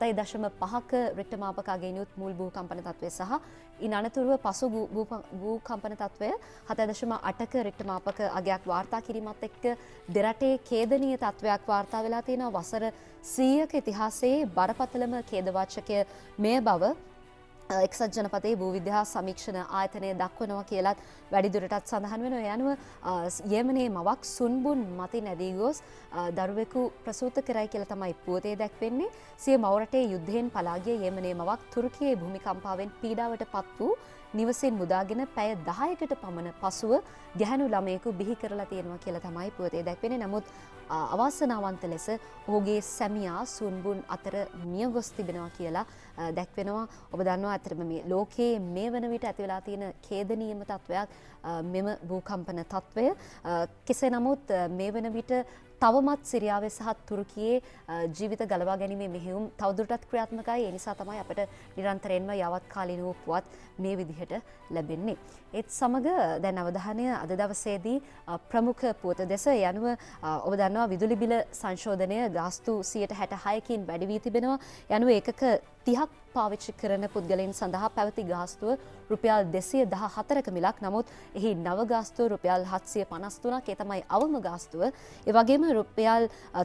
7.5ක රික්ටර් මාපක අගයනුත් මුල් භූකම්පන තත්ත්වය සහ ඉන් අනතුරුව පසු භූකම්පන තත්ත්වය 7.8ක රික්ටර් මාපක අගයක් වාර්තා කිරීමත් එක්ක දෙරටේ ඛේදනීය තත්ත්වයක් වාර්තා වෙලා තියෙනවා. වසර 100ක ඉතිහාසයේ බරපතලම ඛේදවාචකය මේ බව එක්සත් ජනපදයේ භූවිද්‍යා සමීක්ෂණ ආයතනය දක්වනවා කියලත් වැඩිදුරටත් සඳහන් වෙනවා. ඒ අනුව යෙමනේ මවක් සුන්බුන් මතින් ඇදී ගොස් දරුවෙකු ප්‍රසූත කරයි කියලා තමයි පුවතේ දැක්වෙන්නේ. සිය මව රටේ යුද්ධයෙන් පලා ගිය යෙමනේ මවක් තුර්කියේ භූමිකම්පාවෙන් පීඩාවට පත් වූ නිවසෙන් මුදාගෙන පැය 10කට පමණ පසුව ගැහැණු ළමයෙකු බිහි කරලා තියෙනවා කියලා තමයි පුවතේ දැක්වෙන්නේ. නමුත් අවාසනාවන්ත ලෙස ඔහුගේ සැමියා සුන්බුන් අතර මිය ගොස් තිබෙනවා කියලා දැක්වෙනවා. ඔබ දන්නවා අතරම මේ ලෝකයේ මේ වන විට ඇති වෙලා තියෙන ඛේදනීයම තත්වයක් මෙම භූකම්පන තත්වය. කෙසේ නමුත් මේ වන විට තවමත් සිරියාවේ සහ තුර්කියේ ජීවිත ගලවා ගැනීමේ මෙහෙයුම් තවදුරටත් ක්‍රියාත්මකයි. ඒ නිසා තමයි අපිට නිරන්තරයෙන්ම යාවත්කාලීන වූ පුවත් මේ විදිහට ලැබෙන්නේ. ඒත් සමග දැන් අවධානය අද දවසේදී ප්‍රමුඛ පුවත දෙස යනුව ඔබ දන්නවා විදුලි බිල සංශෝධනය ගාස්තු 66%කින් වැඩි වී තිබෙනවා. යනුව ඒකක 30ක් පාවිච්චි කරන පුද්ගලයන් සඳහා පැවති ගාස්තුව රුපියල් 214ක මිලක්. නමුත් එහි නව ගාස්තුව රුපියල් 753ක්. ඒ තමයි අවම ගාස්තුව. ඒ වගේම රුපියල්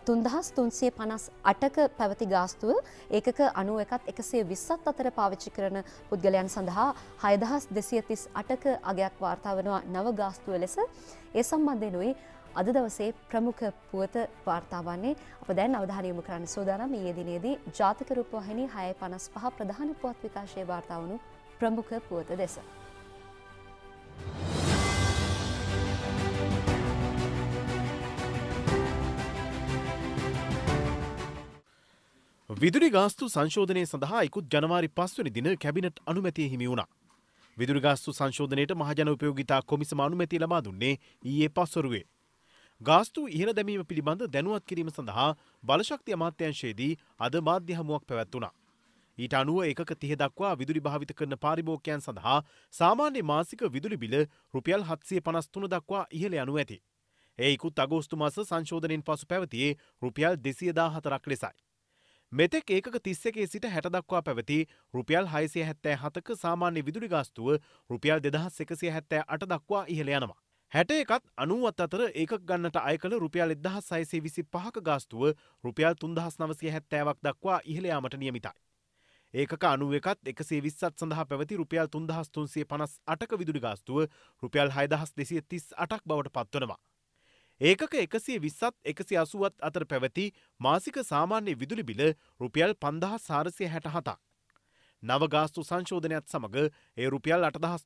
3358ක පැවති ගාස්තුව ඒකක 91ත් 120ත් අතර පාවිච්චි කරන පුද්ගලයන් සඳහා 6238ක අගයක් වාර්තා වෙනවා නව ගාස්තුව ලෙස. ඒ සම්බන්ධයෙන්ුයි අද දවසේ ප්‍රමුඛ පුවත වාර්තා වන්නේ. අප දැන් අවධානය යොමු කරන්න සූදානම් ඊයේ දිනේදී ජාතික රූපවාහිනී 6:55 ප්‍රධාන පුවත් විකාශයේ වාර්තා වුණු ප්‍රමුඛ පුවත දෙස. විදුලි ගාස්තු සංශෝධනය සඳහා ඉකුත් ජනවාරි 5 වෙනි දින කැබිනට් අනුමැතිය හිමි වුණා. විදුලි ගාස්තු සංශෝධනයට මහජන උපයෝගිතා කොමිසම අනුමැතිය ලබා දුන්නේ ඊයේ පස්වරුවේ. ගාස්තු ඉහළ දැමීම පිළිබඳ දැනුවත් කිරීම සඳහා බලශක්ති අමාත්‍යාංශයේදී අද මාධ්‍ය හමුවක් පැවැත්වුණා. ඊට අනුව එකක 30 දක්වා විදුලි භාවිත කරන පාරිභෝගිකයන් සඳහා සාමාන්‍ය මාසික විදුලි බිල රුපියල් 753 දක්වා ඉහළ යනු ඇති. ඒ ඉකුත් අගෝස්තු මාස සංශෝධනයෙන් පසු පැවතියේ රුපියල් 214ක් ලෙසයි. මෙතෙක් ඒකක 31 සිට 60 දක්වා පැවති රුපියල් 677ක සාමාන්‍ය විදුලි ගාස්තුව රුපියල් 2178 දක්වා ඉහළ යනවා. 61ත් 90ත් අතර ඒකක ගන්නට අය කළ රුපියල් 1625ක ගාස්තුව රුපියල් 3970ක් දක්වා ඉහළ යාමට නියමිතයි. ඒකක 91ත් 120ත් සඳහා පැවති රුපියල් 3358ක විදුලි ගාස්තුව රුපියල් 6238ක් බවට පත්වනවා. ඒකක 120ත් 180ත් අතර පැවති මාසික සාමාන්‍ය විදුලි බිල රුපියල් 5467ක්. නව ගාස්තු සංශෝධනයත් සමග ඒ රුපියල්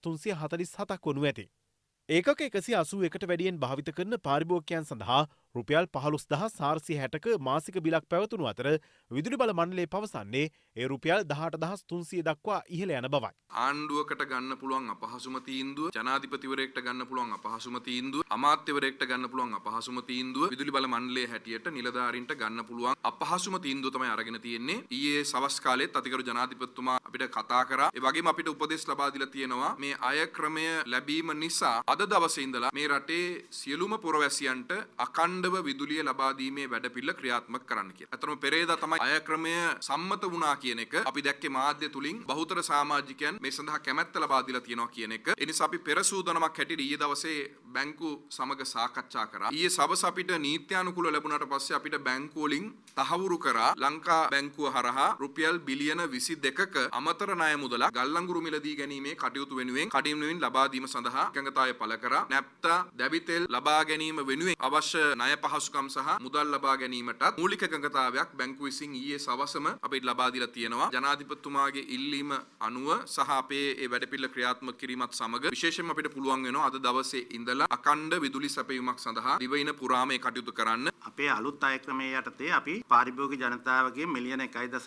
8347ක් වනු ඇති. ඒකක 181ට වැඩියෙන් භාවිත කරන පාරිභෝගිකයන් සඳහා රුපියල් 15460ක මාසික බිලක් පැවතුණු අතර විදුලි බල මණ්ඩලය පවසන්නේ ඒ රුපියල් 18300 දක්වා ඉහළ යන බවයි. ආණ්ඩුවකට ගන්න පුළුවන් අපහසුම තීන්දුව, ජනාධිපතිවරයෙක්ට ගන්න පුළුවන් අපහසුම තීන්දුව, අමාත්‍යවරයෙක්ට ගන්න පුළුවන් අපහසුම තීන්දුව, විදුලි බල මණ්ඩලයේ හැටියට නිලධාරීන්ට ගන්න පුළුවන් අපහසුම තීන්දුව තමයි අරගෙන තියෙන්නේ. ඊයේ සවස් කාලෙත් අතිගරු ජනාධිපතිතුමා අපිට කතා කරා. ඒ වගේම අපිට උපදෙස් ලබා දීලා තියෙනවා මේ අය ක්‍රමය ලැබීම නිසා අද දවසේ ඉඳලා මේ රටේ සියලුම පුරවැසියන්ට අඛණ්ඩව විදුලිය ලබා දීමේ වැඩපිළිවෙල ක්‍රියාත්මක කරන්න කියලා. අතරම පෙරේදා තමයි අය ක්‍රමය සම්මත වුණා කියන එක අපි දැක්කේ මාධ්‍ය තුලින් බහුතර සමාජිකයන් මේ සඳහා කැමැත්ත ලබා දීලා තියෙනවා කියන එක. ඒ නිසා අපි පෙර සූදානමක් හැටියට ඊයේ දවසේ බැංකු සමග සාකච්ඡා කරා. ඊයේ සවස අපිට නීත්‍යානුකූල ලැබුණාට පස්සේ අපිට බැංකු වලින් තහවුරු කරා ලංකා බැංකුව හරහා රුපියල් බිලියන 22ක අමතර ණය මුදලක් ගල්ලංගුරු මිලදී ගැනීමේ කටයුතු වෙනුවෙන් කඩිමුවෙන් ලබා දීම සඳහා එකඟතාවය පළ කරා. නැප්තා දැවිතෙල් ලබා ගැනීම වෙනුවෙන් අවශ්‍ය ණය පහසුකම් සහ මුදල් ලබා ගැනීමටත් මූලික එකඟතාවයක් බැංකුව විසින් ඊයේ සවසම අපිට ලබා දීලා තියෙනවා. ජනාධිපතිතුමාගේ ඉල්ලීම අනුව සහ අපේ ඒ වැඩපිළිවෙල ක්‍රියාත්මක කිරීමත් සමග විශේෂයෙන්ම අපිට පුළුවන් වෙනවා අද දවසේ ඉඳලා අඛණ්ඩ විදුලි සැපයීමක් සඳහා දිවයින පුරාම ඒ කටයුතු කරන්න. අපේ අලුත් ආය ක්‍රමයේ යටතේ අපි පාරිභෝගික ජනතාවගේ මිලියන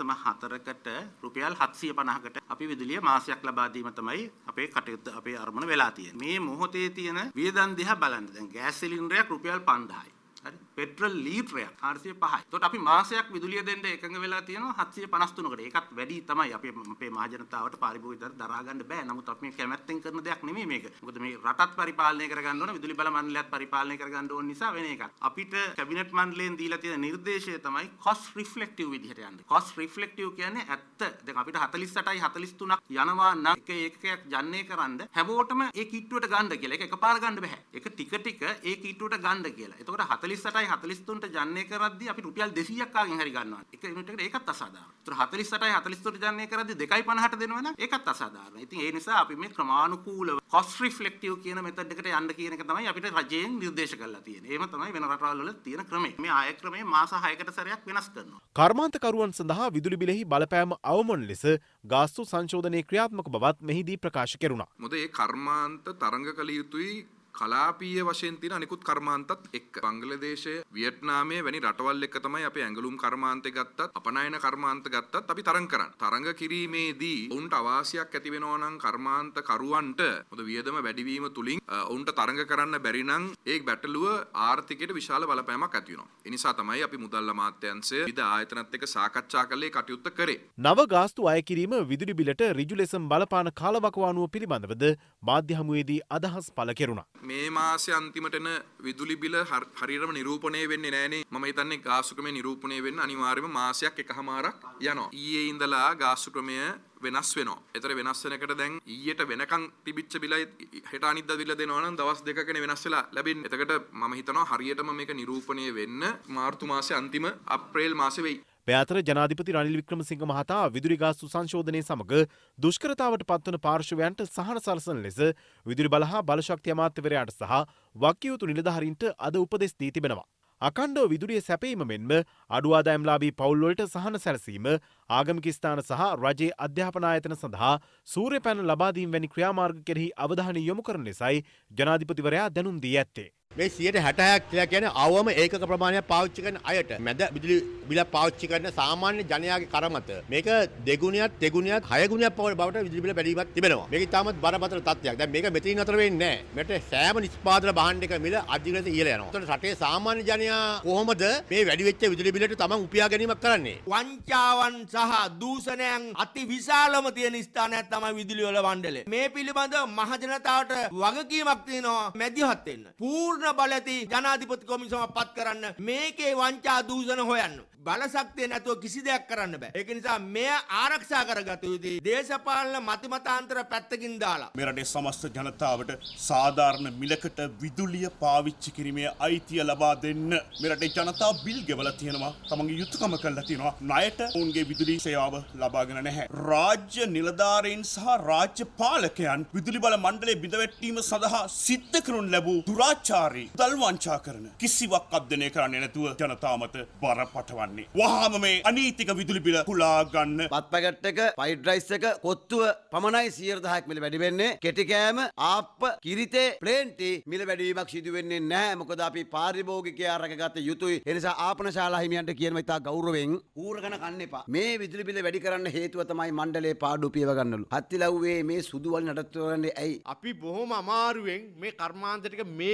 1.4කට රුපියල් 750කට අපි විදුලිය මාසයක් ලබා දීම තමයි අපේ කටයුත්ත අපේ අරමුණ වෙලා තියෙන්නේ. මේ මොහොතේ තියෙන වියදම් දිහා බලන්න. දැන් ගෑස් සිලින්ඩරයක් රුපියල් 5000යි. හරි. පෙට්‍රල් ලීටරයක් 405යි. එතකොට අපි මාසයක් විදුලිය දෙන්න එකඟ වෙලා තියෙනවා 753කට. ඒකත් වැඩි තමයි. අපේ මහ ජනතාවට පාරිභෝගික දරා ගන්න බෑ. නමුත් අපි මේ කැමැත්තෙන් කරන දෙයක් නෙමෙයි මේක. මොකද මේ රටත් පරිපාලනය කරගන්න ඕන, විදුලි බල මණ්ඩලයත් පරිපාලනය කරගන්න ඕන නිසා වෙන එකක්. අපිට කැබිනට් මණ්ඩලයෙන් දීලා තියෙන නිර්දේශය තමයි cost reflective විදිහට යන්නේ. cost reflective කියන්නේ ඇත්ත. දැන් අපිට 48යි 43ක් යනවා නම් එක ඒකකයක් ජනනය කරන්න හැමෝටම ඒ කිට්ටුවට ගන්න කියලා. ඒක එකපාර ගන්න බෑ. ඒක ටික ටික ඒ කිට්ටුවට ගන්න කියලා. එතකොට 48යි 43ට ජනනය කරද්දී අපි රුපියල් 200ක් ආගෙන් හරි ගන්නවා. එක යුනිට් එකට ඒකත් අසාධාරණයි. ඒතර 48යි 43ට ජනනය කරද්දී 2.50ට දෙනවා නම් ඒකත් අසාධාරණයි. ඉතින් ඒ නිසා අපි මේ ක්‍රමානුකූලව cost reflective කියන මෙතඩ් එකට යන්න කියන එක තමයි අපිට රජයෙන් නිර්දේශ කරලා තියෙන්නේ. එහෙම තමයි වෙන රටවල් වල තියෙන ක්‍රමය. මේ ආය ක්‍රමය මාස 6කට සැරයක් වෙනස් කරනවා. කර්මාන්තකරුවන් සඳහා විදුලි බිලෙහි බලපෑම අවමන් ලෙස ගාස්තු සංශෝධනයේ ක්‍රියාත්මක බවත් මෙහිදී ප්‍රකාශ කෙරුණා. මොකද ඒ කර්මාන්ත තරඟ කළ යුතුයි කලාපීය වශයෙන් තියෙන අනිකුත් කර්මාන්තත් එක්ක. බංග්ලාදේශය, වියට්නාමය වැනි රටවල් එක්ක තමයි අපි ඇඟලුම් කර්මාන්තේ ගත්තත්, අපනයන කර්මාන්ත ගත්තත් අපි තරඟ කරන්නේ. තරඟ කිරීමේදී උන්ට අවාසියක් ඇති වෙනවා නම් කර්මාන්ත කරුවන්ට මොකද වියදම වැඩිවීම තුලින් උන්ට තරඟ කරන්න බැරි නම් ඒ බැටළුව ආර්ථිකයට විශාල බලපෑමක් ඇති වෙනවා. ඒ නිසා තමයි අපි මුදල් අමාත්‍යාංශය විවිධ ආයතනත් එක්ක සාකච්ඡා කරලා කටයුත්ත කරේ. නව ගාස්තු අය කිරීම විදුලි බිලට ඍජු ලෙසම බලපාන කාලවකවානුව පිළිබඳවද මාධ්‍ය හමුවේදී අදහස් පළ කෙරුණා. මේ මාසේ අන්තිමට එන විදුලි බිල හරියටම නිරූපණය වෙන්නේ නැහනේ. මම හිතන්නේ ගාස්තු ක්‍රමය නිරූපණය වෙන්න අනිවාර්යයෙන්ම මාසයක් එකහමාරක් යනවා. ඊයේ ඉඳලා ගාස්තු ක්‍රමය වෙනස් වෙනවා. ඒතර වෙනස් වෙන එකට දැන් ඊයට වෙනකන් තිබිච්ච බිලයි හෙට අනිද්දා බිල දෙනවා නම් දවස් දෙකකනේ වෙනස් වෙලා ලැබෙන්නේ. එතකොට මම හිතනවා හරියටම මේක නිරූපණය වෙන්න මාර්තු මාසේ අන්තිම අප්‍රේල් මාසේ වෙයි. මේ අතර ජනාධිපති රනිල් වික්‍රමසිංහ මහතා විදුලි ගාස්තු සංශෝධනය සමග දුෂ්කරතාවට පත්වන පාර්ශවයන්ට සහන සලසන ලෙස විදුලි බල හා බලශක්ති අමාත්‍යවරයාට සහ වක්කියුතු නිලධාරීන්ට අද උපදෙස් දී තිබෙනවා. අඛණ්ඩව විදුලිය සැපීම මෙන්ම අඩු ආදායම්ලාභී පවුල්වලට සහන සැලසීම, ආගමික ස්ථාන සහ රජයේ අධ්‍යාපන ආයතන සඳහා සූර්ය පැනල් ලබා දීම වැනි ක්‍රියාමාර්ග කෙරෙහි අවධානය යොමු කරන ලෙසයි ජනාධිපතිවරයා දැනුම් දී ඇත්තේ. මේ 66ක් කියලා කියන්නේ අවම ඒකක ප්‍රමාණයක් පාවිච්චි කරන අයට මැද විදුලි බිල පාවිච්චි කරන සාමාන්‍ය ජනයාගේ කර මත මේක දෙගුණයක් තෙගුණයක් හය ගුණයක් බවට විදුලි බිල වැඩිවීමක් තිබෙනවා. මේක ඉතාමත් බරපතල තත්ත්වයක්. දැන් මේක මෙතනින් නතර වෙන්නේ නැහැ. මේකට සෑම නිෂ්පාදන භාණ්ඩයක මිල අධිග්‍රහිත ඉහළ යනවා. ඒතකොට රටේ සාමාන්‍ය ජනයා කොහොමද මේ වැඩි වෙච්ච විදුලි බිලට තමන් උපයා ගැනීමක් කරන්නේ? වංචාවන් සහ දූෂණයන් අති විශාලම තියෙන ස්ථානයක් තමයි විදුලි වල මණ්ඩලය. මේ පිළිබඳව මහ ජනතාවට වගකීමක් තියෙනවා මැදිහත් වෙන්න. පූර්ණ බලති ජනාධිපති කොමිසම පත් කරන්න මේකේ වංචා දූෂණ හොයන්න. බලශක්තිය නැතුව කිසි දෙයක් කරන්න බෑ. ඒක නිසා මෙය ආරක්ෂා කරගත යුතුයි. දේශපාලන මතිමතාන්තර පැත්තකින් දාලා මේ රටේ සමස්ත ජනතාවට සාධාරණ මිලකට විදුලිය පාවිච්චි කිරීමේ අයිතිය ලබා දෙන්න මේ රටේ ජනතාව බිල් ගෙවලා තියෙනවා. තමන්ගේ යුතුයකම කරලා තියෙනවා. ණයට ඔවුන්ගේ විදුලි සේවාව ලබාගෙන නැහැ. රාජ්‍ය නිලධාරීන් සහ රාජ්‍ය පාලකයන් විදුලි බල මණ්ඩලයේ බිඳවැටීම සඳහා සිද්ධ කරනු ලැබූ දුරාචාරී දල් වංචා කරන කිසිවක් අධ්‍යයනය කරන්නේ නැතුව ජනතාව මත බර පටවන්නේ. වහාම මේ අනීතික විදුලි බිල කුලා ගන්න. බත් පැකට් එක, ෆ්‍රයිඩ් රයිස් එක, කොත්තුව පමණයි 110ක් මිල වැඩි වෙන්නේ. කෙටි කෑම, ආප්ප, කිරිතේ, ප්ලේන් ටී මිල වැඩිවීමක් සිදු වෙන්නේ නැහැ. මොකද අපි පාරිභෝගිකයා රැකගත යුතුයි. ඒ නිසා ආපන ශාලා හිමියන්ට කියනවා ඉතා ගෞරවයෙන් ඌරගෙන කන්න එපා. මේ විදුලි බිල වැඩි කරන්න හේතුව තමයි මණ්ඩලයේ පාඩු පියව ගන්නලු. හත්තිලව්වේ මේ සුදු වල නඩත්තු කරන්නේ ඇයි? අපි බොහොම අමාරුවෙන් මේ කර්මාන්ත ටික මේ වෙනකන්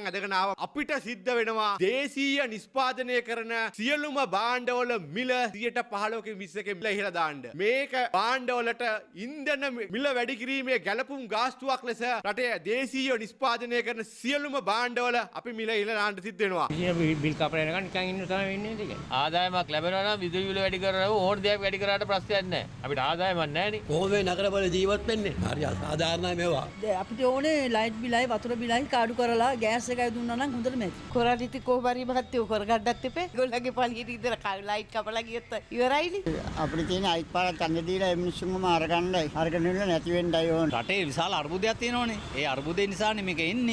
ඇදගෙන ආවා. අපිට සිද්ධ වෙනවා දේශීය නිෂ්පාදනය කරන සියලුම භාණ්ඩවල මිල 15%කින් 20%කින් මිල ඉහළ දාන්න. මේක භාණ්ඩවලට ඉන්ධන මිල වැඩි කිරීමේ ගැළපුම් ගාස්තුවක් ලෙස රටේ දේශීය නිෂ්පාදනය කරන සියලුම භාණ්ඩවල අපි මිල ඉහළ දාන්න සිද්ධ වෙනවා. බිල් කපලා යනකම් නිකන් ඉන්න තමයි වෙන්නේ නේද? ආදායමක් ලැබෙනවා නම් විදුලි බිල වැඩි කරනවා ඕන දෙයක් වැඩි කරාට ප්‍රශ්නයක් නැහැ. අපිට ආදායමක් නැහැ නේ. කොහොමද නගරවල ජීවත් වෙන්නේ? හරි අසාධාරණයි මේවා. අපිට ඕනේ ලයිට් බිලයි වතුර බිලයි කාඩු කරලා ගෑස් එකයි දුන්නා නම් හොඳට මැති. කොරාලිති කොහොමරි මහත්තයෝ කරගන්නත් එපේ. ඒගොල්ලන්ගේ පල්ලියට ඉඳලා ලයිට් කපලා ගියත් ඉවරයිනේ. අපිට තියෙන අයිත් පාරක් අංගෙ දීලා ඒ මිනිස්සුන්ගම අරගන්නයි. අරගෙන ඉන්න නැති වෙන්නයි ඕන. රටේ විශාල අර්බුදයක් තියෙනවනේ. ඒ අර්බුදේ නිසානේ මේක එන්නේ.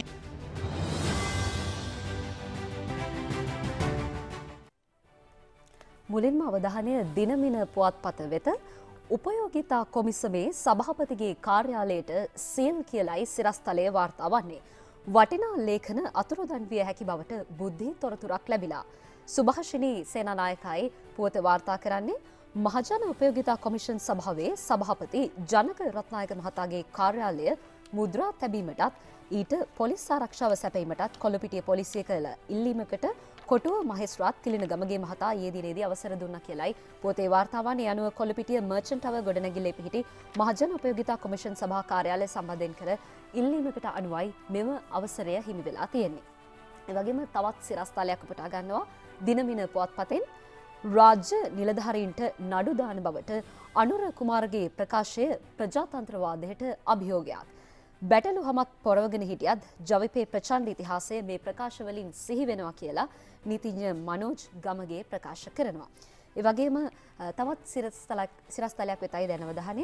මුලින්ම අවධානය දිනමින පුවත්පත වෙත උපයෝගිතා කොමිසමේ සභාපතිගේ කාර්යාලයට සීල් කියලයි සිරස්තලයේ වාර්තා වන්නේ. වටිනා ලේඛන අතුරුදන් විය හැකි බවට බුද්ධි තොරතුරක් ලැබිලා. සුභාෂිනී සේනානායකයි පුවත වාර්තා කරන්නේ මහජන උපයෝගිතා කොමිෂන් සභාවේ සභාපති ජනක රත්නායක මහතාගේ කාර්යාලය මුද්‍රා තැබීමටත් ඊට පොලිස් ආරක්ෂාව සැපීමටත් කොළඹිටිය පොලිසිය කළ ඉල්ලීමකට කොටුව මහේස්ත්‍රාත් තිලින ගමගේ මහතා ඊයේ දිනේදී අවසර දුන්නා කියලයි පොතේ වාර්තා වන්නේ. අනුව කොළඹිටිය මර්චන්ට් ටවර් ගොඩනැගිල්ලේ පිහිටි මහජන උපයෝගිතා කොමිෂන් සභා කාර්යාලය සම්බන්ධයෙන් කර ඉල්ලීමකට අනුවයි මෙම අවසරය හිමි වෙලා තියෙන්නේ. ඒ වගේම තවත් සිරස්තලයක් උපුටා ගන්නවා දිනමින පුවත්පතෙන් රාජ්‍ය නිලධාරීන්ට නඩු දාන බවට අනුර කුමාරගේ ප්‍රකාශය ප්‍රජාතන්ත්‍රවාදයට අභියෝගයක්. බැටළු හමක් පොරවගෙන හිටියත් ජවිපේ ප්‍රචණ්ඩ ඉතිහාසය මේ ප්‍රකාශ වලින් සිහි වෙනවා කියලා නීතිඥ මනෝජ් ගමගේ ප්‍රකාශ කරනවා. ඒ වගේම තවත් සිරස්තලයක් වෙතයි දැන් අවධානය.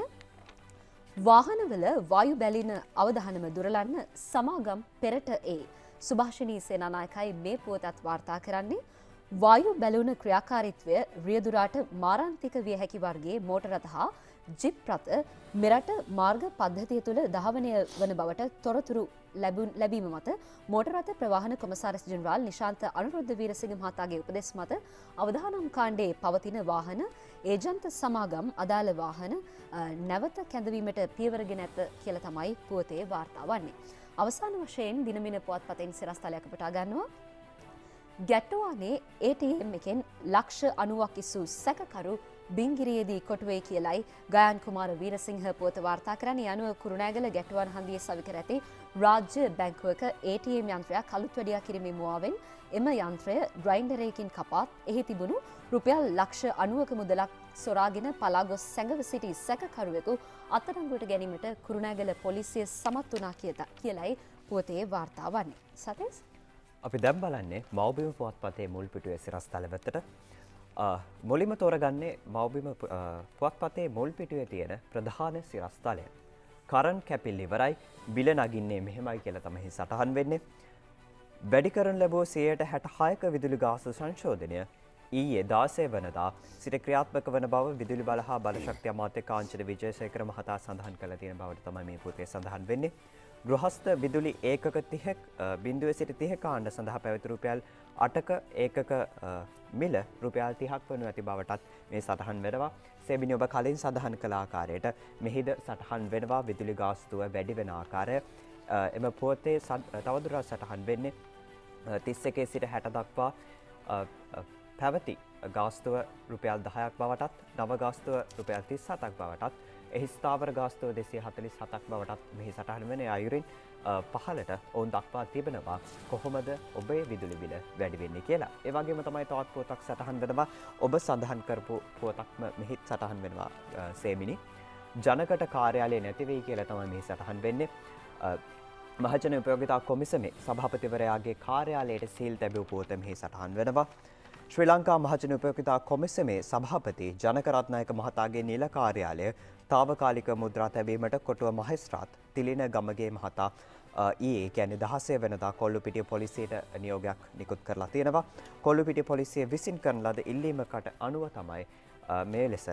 වාහනවල වායු බැලින අවධානම දුරලන්න සමාගම් පෙරට සුභාෂිනී සේනානායකයි මේ පුවතත් වාර්තා කරන්නේ. වායු බැලුන ක්‍රියාකාරීත්වය රියදුරාට මාරාන්තික විය හැකි වර්ගයේ මෝටර රථ හා ජිප් රථ මෙරට මාර්ග පද්ධතිය තුළ ධාවනය වන බවට තොරතුරු ලැබීම මත මෝටර රථ ප්‍රවාහන කොමසාරිස් ජෙනරාල් නිශාන්ත අනුරුද්ධ වීරසිංහ මහතාගේ උපදෙස් මත අවධානම් කාණ්ඩයේ පවතින වාහන ඒජන්ත සමාගම් අදාළ වාහන නැවත කැඳවීමට පියවරගෙන ඇත කියලා තමයි පුවතේ වාර්තා වන්නේ. අවසාන වශයෙන් දිනමින පුවත්පතෙන් සිරස්තලයක් උපුටා ගන්නවා. ගැට්ටුවානේ ATM එකෙන් ලක්ෂ 90ක් ඉසූ සැකකරු බිංගිරියේදී කොටුවේ කියලයි ගයාන් කුමාර වීරසිංහ පුවත වාර්තා කරන්නේ. අනුව කුරුණෑගල ගැටුවන් හන්දියේ සවිකර ඇති රාජ්‍ය බැංකුවක ATM යන්ත්‍රයක් අලුත් වැඩියා කිරීමේ මුවාවෙන් එම යන්ත්‍රය ග්‍රයින්ඩරයකින් කපාත් එහි තිබුණු රුපියල් ලක්ෂ 90ක මුදලක් සොරාගෙන පලා ගොස් සැඟව සිටි සැකකරුවෙකු අත්අඩංගුවට ගැනීමට කුරුණෑගල පොලිසිය සමත් වුණා කියලයි පුවතේ වාර්තා වන්නේ. සතෙස් අපි දැන් බලන්නේ මව්බිම පුවත්පතේ මුල් පිටුවේ සිරස්තල වෙතට. මුලින්ම තෝරගන්නේ මව්බිම පුවත්පතේ මුල් පිටුවේ තියෙන ප්‍රධාන සිරස්තලය. කරන් කැපිල්ල ඉවරයි බිල නගින්නේ මෙහෙමයි කියලා තමයි සටහන් වෙන්නේ. වැඩි කරන ලැබුව 66ක විදුලි ගාස්තු සංශෝධනය ඊයේ 16 වනදා සිට ක්‍රියාත්මක වන බව විදුලි බල හා බලශක්ති අමාත්‍ය කාංචන විජේසේකර මහතා සඳහන් කළ තියෙන බවට තමයි මේ පොතේ සඳහන් වෙන්නේ. ගෘහස්ත විදුලි ඒකක 30ක් බිඳුවේ සිට 30 කාණ්ඩ සඳහා පැවති රුපියල් 8ක ඒකක මිල රුපියල් 30ක් වනු ඇති බවටත් මේ සටහන් වෙනවා. සෙබිනි ඔබ කලින් සඳහන් කළ ආකාරයට මෙහිද සටහන් වෙනවා විදුලි ගාස්තුව වැඩි වෙන ආකාරය. එම පොතේ තවදුරටත් සටහන් වෙන්නේ 31 සිට 60 දක්වා පැවති ගාස්තුව රුපියල් 10ක් බවටත් නව ගාස්තුව රුපියල් 37ක් බවටත් එහි ස්ථාවර ගාස්තුව 247ක් බවටත් මෙහි සටහන් වෙන අයුරින් පහළට ඔවුන් දක්වා තිබෙනවා කොහොමද ඔබේ විදුලි බිල වැඩි වෙන්නේ කියලා. ඒ වගේම තමයි තවත් පොතක් සටහන් වෙනවා ඔබ සඳහන් කරපු පොතක්ම මෙහි සටහන් වෙනවා සේමිනි. ජනකට කාර්යාලය නැති වෙයි කියලා තමයි මෙහි සටහන් වෙන්නේ. මහජන උපයෝගිතා කොමිසමේ සභාපතිවරයාගේ කාර්යාලයට සීල් තැබූ පොත මෙහි සටහන් වෙනවා. ශ්‍රී ලංකා මහජන උපයෝගිතා කොමිසමේ සභාපති ජනක රත්නායක මහතාගේ නිල කාර්යාලය තාවකාලික මුද්‍රා තැබීමට කොටුව මහේස්ත්‍රාත් තිලින ගමගේ මහතා ඊයේ කියන්නේ 16 වෙනිදා කොල්ලුපිටිය පොලිසියට නියෝගයක් නිකුත් කරලා තියෙනවා. කොල්ලුපිටිය පොලිසිය විසින් කරන ලද ඉල්ලීමකට අනුව තමයි මේ ලෙස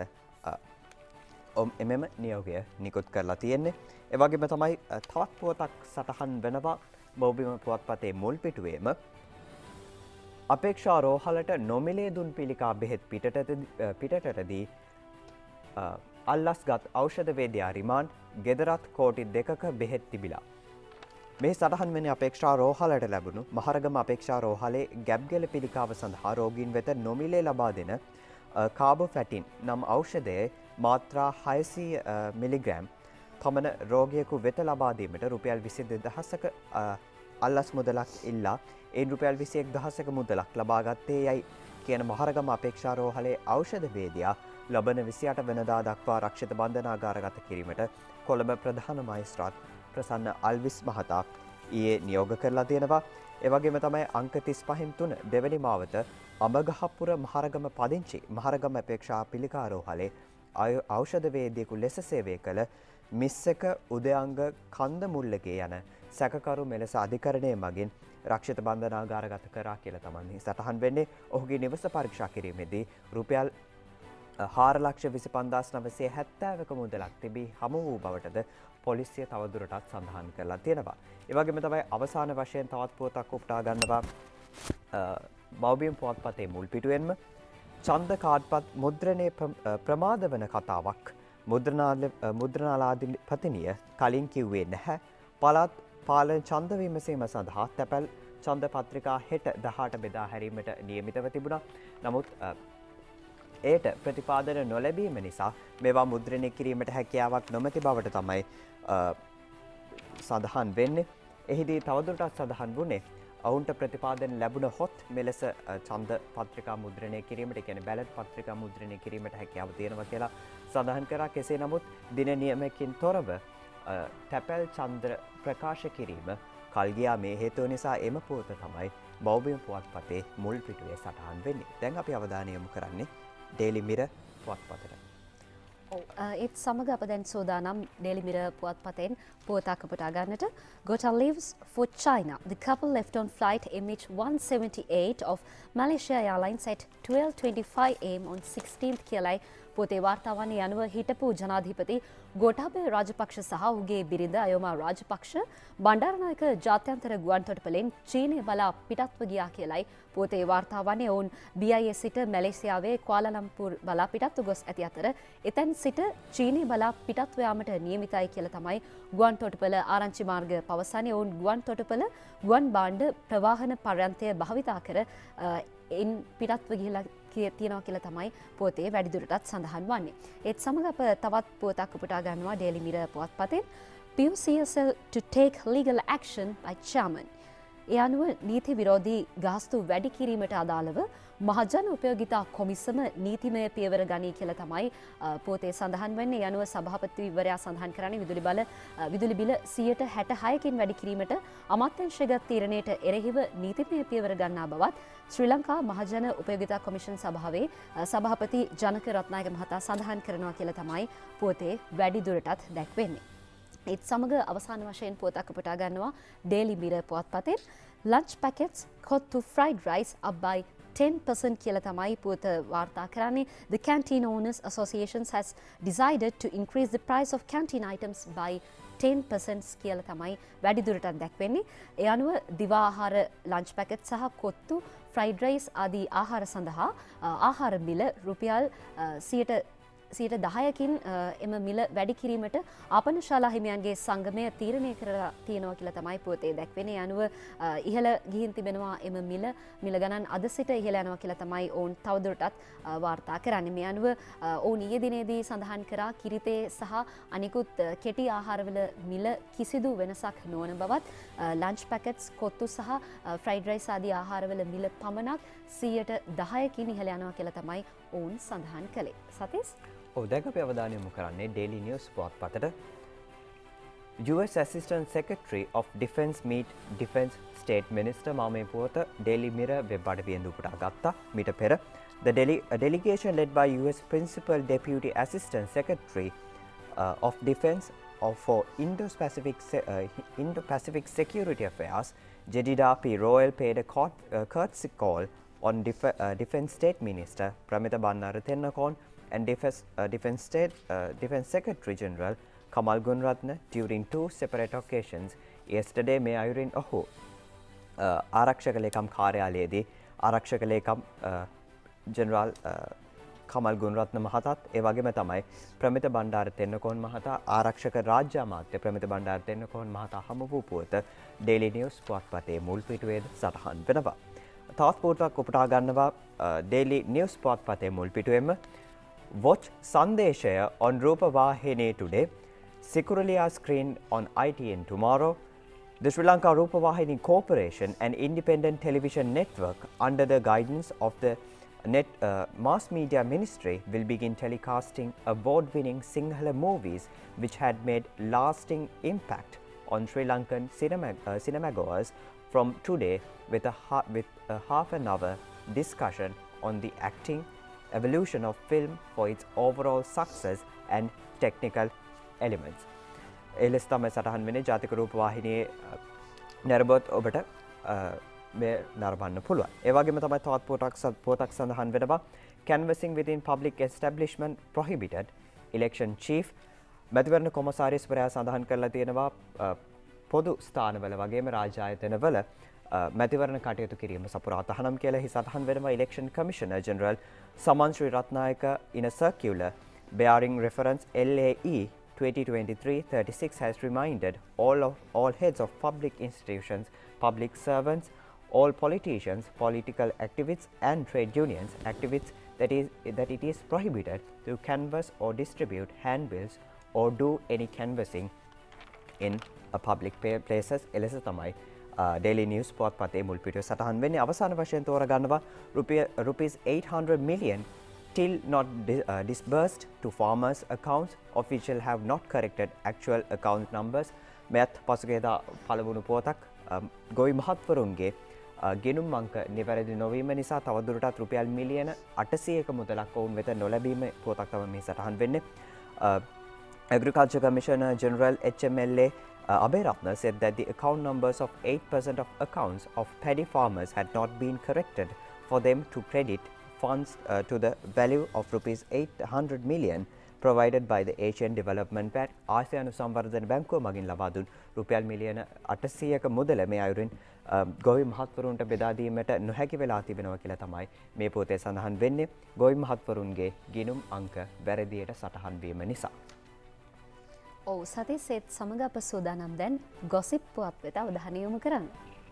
එමෙම නියෝගය නිකුත් කරලා තියෙන්නේ. ඒ වගේම තමයි තවත් පුවතක් සටහන් වෙනවා මව්බිම පුවත්පතේ මුල් පිටුවේම අපේක්ෂා රෝහලට නොමිලේ දුන් පිළිකා බෙහෙත් පිටටදී අල්ලස්ගත් ඖෂධ වේදියා රිමාන්ඩ් ගෙදරත් කෝටි 2ක බෙහෙත් තිබිලා. මේ සටහන් වෙන්නේ අපේක්ෂා රෝහලට ලැබුණු මහරගම අපේක්ෂා රෝහලේ ගැබ්ගෙල පිළිකාව සඳහා රෝගීන් වෙත නොමිලේ ලබා දෙන කාබෝෆැටින් නම් ඖෂධයේ මාත්‍රා 600 මිලිග්‍රෑම් පමණ රෝගියෙකු වෙත ලබා දීමට රුපියල් 22,000ක අල්ලස් මුදලක් ඉල්ලා එයින් රුපියල් 21,000ක මුදලක් ලබා ගත්තේ යයි කියන මහරගම අපේක්ෂා රෝහලේ ඖෂධ වේදියා ලබන 28 වෙනිදා දක්වා රක්ෂිත බන්ධනාගාරගත කිරීමට කොළඹ ප්‍රධාන මහේස්ත්‍රාත් ප්‍රසන්න අල්විස් මහතා ඊයේ නියෝග කරලා තියෙනවා. ඒ වගේම තමයි අංක 35න් 3 දෙවැනි මාවත අඹගහපුර මහරගම පදිංචි මහරගම අපේක්ෂා පිළිකා රෝහලේ ඖෂධ වේදිකු ලෙස සේවය කළ මිස්සක උදයංග කන්ද මුල්ලගේ යන සැකකරු මෙලෙස අධිකරණය මගින් රක්ෂිත බන්ධනාගාරගත කරා කියලා තමයි සටහන් වෙන්නේ. ඔහුගේ නිවස පරීක්ෂා කිරීමේදී රුපියල් 4,25,970ක මුදලක් තිබී හමු වූ බවටද පොලිසිය තවදුරටත් සඳහන් කරලා තියෙනවා. ඒ වගේම තමයි අවසාන වශයෙන් තවත් පුවතක් උපුටා ගන්නවා මව්බිම් පුවත්පතේ මුල් පිටුවෙන්ම ඡන්ද කාඩ්පත් මුද්‍රණයේ ප්‍රමාද වන කතාවක් මුද්‍රණාලාධිපතිනිය කලින් කිව්වේ නැහැ. පළාත් පාලන ඡන්ද විමසීම සඳහා තැපැල් ඡන්ද පත්‍රිකා හෙට 18 බෙදා හැරීමට නියමිතව තිබුණා. නමුත් එයට ප්‍රතිපාදන නොලැබීම නිසා මේවා මුද්‍රණය කිරීමට හැකියාවක් නොමැති බවට තමයි සඳහන් වෙන්නේ. එහිදී තවදුරටත් සඳහන් වුණේ ඔවුන්ට ප්‍රතිපාදන ලැබුණ හොත් මෙලෙස ඡන්ද පත්‍රිකා මුද්‍රණය කිරීමට කියන්නේ බැලට් පත්‍රිකා මුද්‍රණය කිරීමට හැකියාව තියෙනවා කියලා සඳහන් කරා. කෙසේ නමුත් දින නියමකින් තොරව තැපැල් ඡන්ද ප්‍රකාශ කිරීම කල් ගියා. මේ හේතුව නිසා එම පුවත තමයි බෞබිම් පුවත්පතේ මුල් පිටුවේ සටහන් වෙන්නේ. දැන් අපි අවධානය යොමු කරන්නේ Daily Mirror පුවත්පතට. ඒත් සමග අප දැන් සෝදානම් Daily Mirror පුවත්පතෙන් පුවතක් අපට ගන්නට. Gota leaves for China. The couple left on flight MH178 of Malaysia Airlines at 12:25 am on 16th කියලයි පොතේ වාර්තා වන්නේ. යනුව හිටපු ජනාධිපති ගෝඨාභය රාජපක්ෂ සහ ඔහුගේ බිරිඳ අයෝමා රාජපක්ෂ බණ්ඩාරනායක ජාත්‍යන්තර ගුවන්තොටුපළෙන් චීනය බලා පිටත්ව ගියා කියලයි පොතේ වාර්තා වන්නේ. ඔවුන් BIS සිට මැලේසියාවේ කුවාලාලම්පූර් බලා පිටත්ව ගොස් ඇති අතර එතැන් සිට චීනය බලා පිටත්ව යාමට නියමිතයි කියලා තමයි ගුවන්තොටුපළ ආරංචි මාර්ග පවසන්නේ. ඔවුන් ගුවන්තොටුපළ ගුවන් භාණ්ඩ ප්‍රවාහන පර්යන්තය භාවිතා කර ඉන් පිටත්ව ගිහිලා තියෙනවා කියලා තමයි පොතේ වැඩිදුරටත් සඳහන් වන්නේ. ඒත් සමග අප තවත් පුවතක් උපුටා ගන්නවා Daily Mirror පුවත්පතෙන්. PUCSL to take legal action by chairman. ඒ අනුව නීති විරෝධී ගාස්තු වැඩි කිරීමට අදාළව මහජන උපයෝගිතා කොමිසම නීතිමය පියවර ගනී කියලා තමයි පොතේ සඳහන් වෙන්නේ. යනුව සභාපතිවරයා සඳහන් කරන්නේ විදුලි බිල 66%කින් වැඩි කිරීමට අමාත්‍යාංශගත තීරණයට එරෙහිව නීතිමය පියවර ගන්නා බවත් ශ්‍රී ලංකා මහජන උපයෝගිතා කොමිෂන් සභාවේ සභාපති ජනක රත්නායක මහතා සඳහන් කරනවා කියලා තමයි පොතේ වැඩි දුරටත් දැක්වෙන්නේ. ඒත් සමග අවසාන වශයෙන් පුවතක් අපට ගන්නවා Daily Mirror පුවත්පතෙන්. lunch packets cut to fried rice up by 10% කියලා තමයි පුවත වාර්තා කරන්නේ. The Canteen Owners Association has decided to increase the price of canteen items by 10% කියලා තමයි වැඩිදුරටත් දැක්වෙන්නේ. ඒ අනුව දිවා ආහාර ලන්ච් පැකට් සහ කොත්තු ෆ්‍රයිඩ් රයිස් ආදී ආහාර සඳහා ආහාර මිල රුපියල් 10%කින් එම මිල වැඩි කිරීමට ආපනශාලා හිමියන්ගේ සංගමය තීරණය කරලා තියෙනවා කියලා තමයි පොතේ දැක්වෙන්නේ. අනුව ඉහළ ගිහින් තිබෙනවා එම මිල ගණන් අද සිට ඉහළ යනවා කියලා තමයි ඔවුන් තවදුරටත් වාර්තා කරන්නේ. මේ අනුව ඔවුන් ඊයේ දිනේදී සඳහන් කරා කිරිතේ සහ අනිකුත් කෙටි ආහාරවල මිල කිසිදු වෙනසක් නොවන බවත් ලන්ච් පැකට්ස් කොත්තු සහ ෆ්‍රයිඩ් රයිස් ආදී ආහාරවල මිල පමණක් 10%කින් ඉහළ යනවා කියලා තමයි ඔවුන් සඳහන් කළේ. සතීස් දැන් අපි අවධානය යොමු කරන්නේ Daily News පුවත්පතට. US Assistant Secretary of Defense meet Defense State Minister මාමේ පුවත Daily Mirror වෙබ් අඩවියෙන් උපුටා ගත්තා. මීට පෙර a delegation led by US Principal Deputy Assistant Secretary of Defense for Indo-Pacific Security Affairs Jedida P. Royal paid a courtesy call on Defense State Minister Pramita Bannara Tennakoon and Defense Secretary General Kamal Gunratne during two separate occasions yesterday මේ අයුරින් ඔහු ආරක්ෂක ලේකම් කාර්යාලයේදී ආරක්ෂක ලේකම් ජෙනරාල් කමල් ගුණරත්න මහතාත් ඒ වගේම තමයි ප්‍රමිත බණ්ඩාර තෙන්නකෝන් මහතා ආරක්ෂක රාජ්‍ය අමාත්‍ය ප්‍රමිත බණ්ඩාර තෙන්නකෝන් මහතා හමු වූ පුවත ඩේලි නිවුස් පුවත්පතේ මුල් පිටුවේද සටහන් වෙනවා. තවත් පුවතක් උපුටා ගන්නවා ඩේලි නිවුස් පුවත්පතේ මුල් පිටුවෙම watch Sandeshaya on Rupavahini today. Sikuraliya screened on ITN tomorrow. The Sri Lanka Rupavahini Corporation, an independent television network under the guidance of the Mass Media Ministry, will begin telecasting award-winning Sinhala movies which had made lasting impact on Sri Lankan cinemagoers from today with a half an hour discussion on the acting, evolution of film for its overall success and technical elements. එලෙස තමයි සටහන් වෙන්නේ ජාතික රූපවාහිනියේ නරඹොත් ඔබට මේ නරඹන්න පුළුවන්. ඒ වගේම තමයි තවත් පොතක් සඳහන් වෙනවා canvassing within public establishment prohibited election chief මැතිවරණ කොමසාරිස්වරයා සඳහන් කරලා තියෙනවා පොදු ස්ථානවල වගේම රාජ්‍ය ආයතනවල මැතිවරණ කටයුතු කිරීම සපුරා තහනම් කියලා සඳහන් වෙනවා. Election Commissioner General Saman Sri Ratnayaka in a circular bearing reference LAE 2023-36 has reminded all heads of public institutions, public servants, all politicians, political activists and trade unions activists that it is prohibited to canvass or distribute handbills or do any canvassing in a public places. එලෙස තමයි Daily News පුවත්පතේ මුල් පිටුවේ සටහන් වෙන්නේ. අවසාන වශයෙන් තෝරගන්නවා rupees 800 million still not disbursed to farmers' accounts. Officials have not corrected actual account numbers. මෙත් පසුගියදා පළවුණු පුවතක් ගොවි මහත්වරුන්ගේ ගෙනුම් අංක නිවැරදි නොවීම නිසා තවදුරටත් රුපියල් මිලියන 800ක මුදලක් ඔවුන් වෙත නොලැබීම පුවතක් තමයි මේ සටහන් වෙන්නේ. Agriculture Commissioner General HMLA Aberatna said that the account numbers of 8% of accounts of paddy farmers had not been corrected for them to credit funds to the value of rupees 800 million provided by the Asian Development Bank. ආසියානු සංවර්ධන බැංකුව මගින් ලබා දුන් රුපියල් මිලියන 800ක මුදල මේ අයුරින් ගොවි මහත්වරුන්ට බෙදා දීමට නොහැකි වෙලා තිබෙනවා කියලා තමයි මේ පොතේ සඳහන් වෙන්නේ. ගොවි මහත්වරුන්ගේ ගිණුම් අංක වැරදියට සටහන් වීම නිසා. ඔව් සතිසෙත් සමග අප සූදානම් දැන් ගොසිප් පුවත් වෙත අවධානය යොමු කරන්න.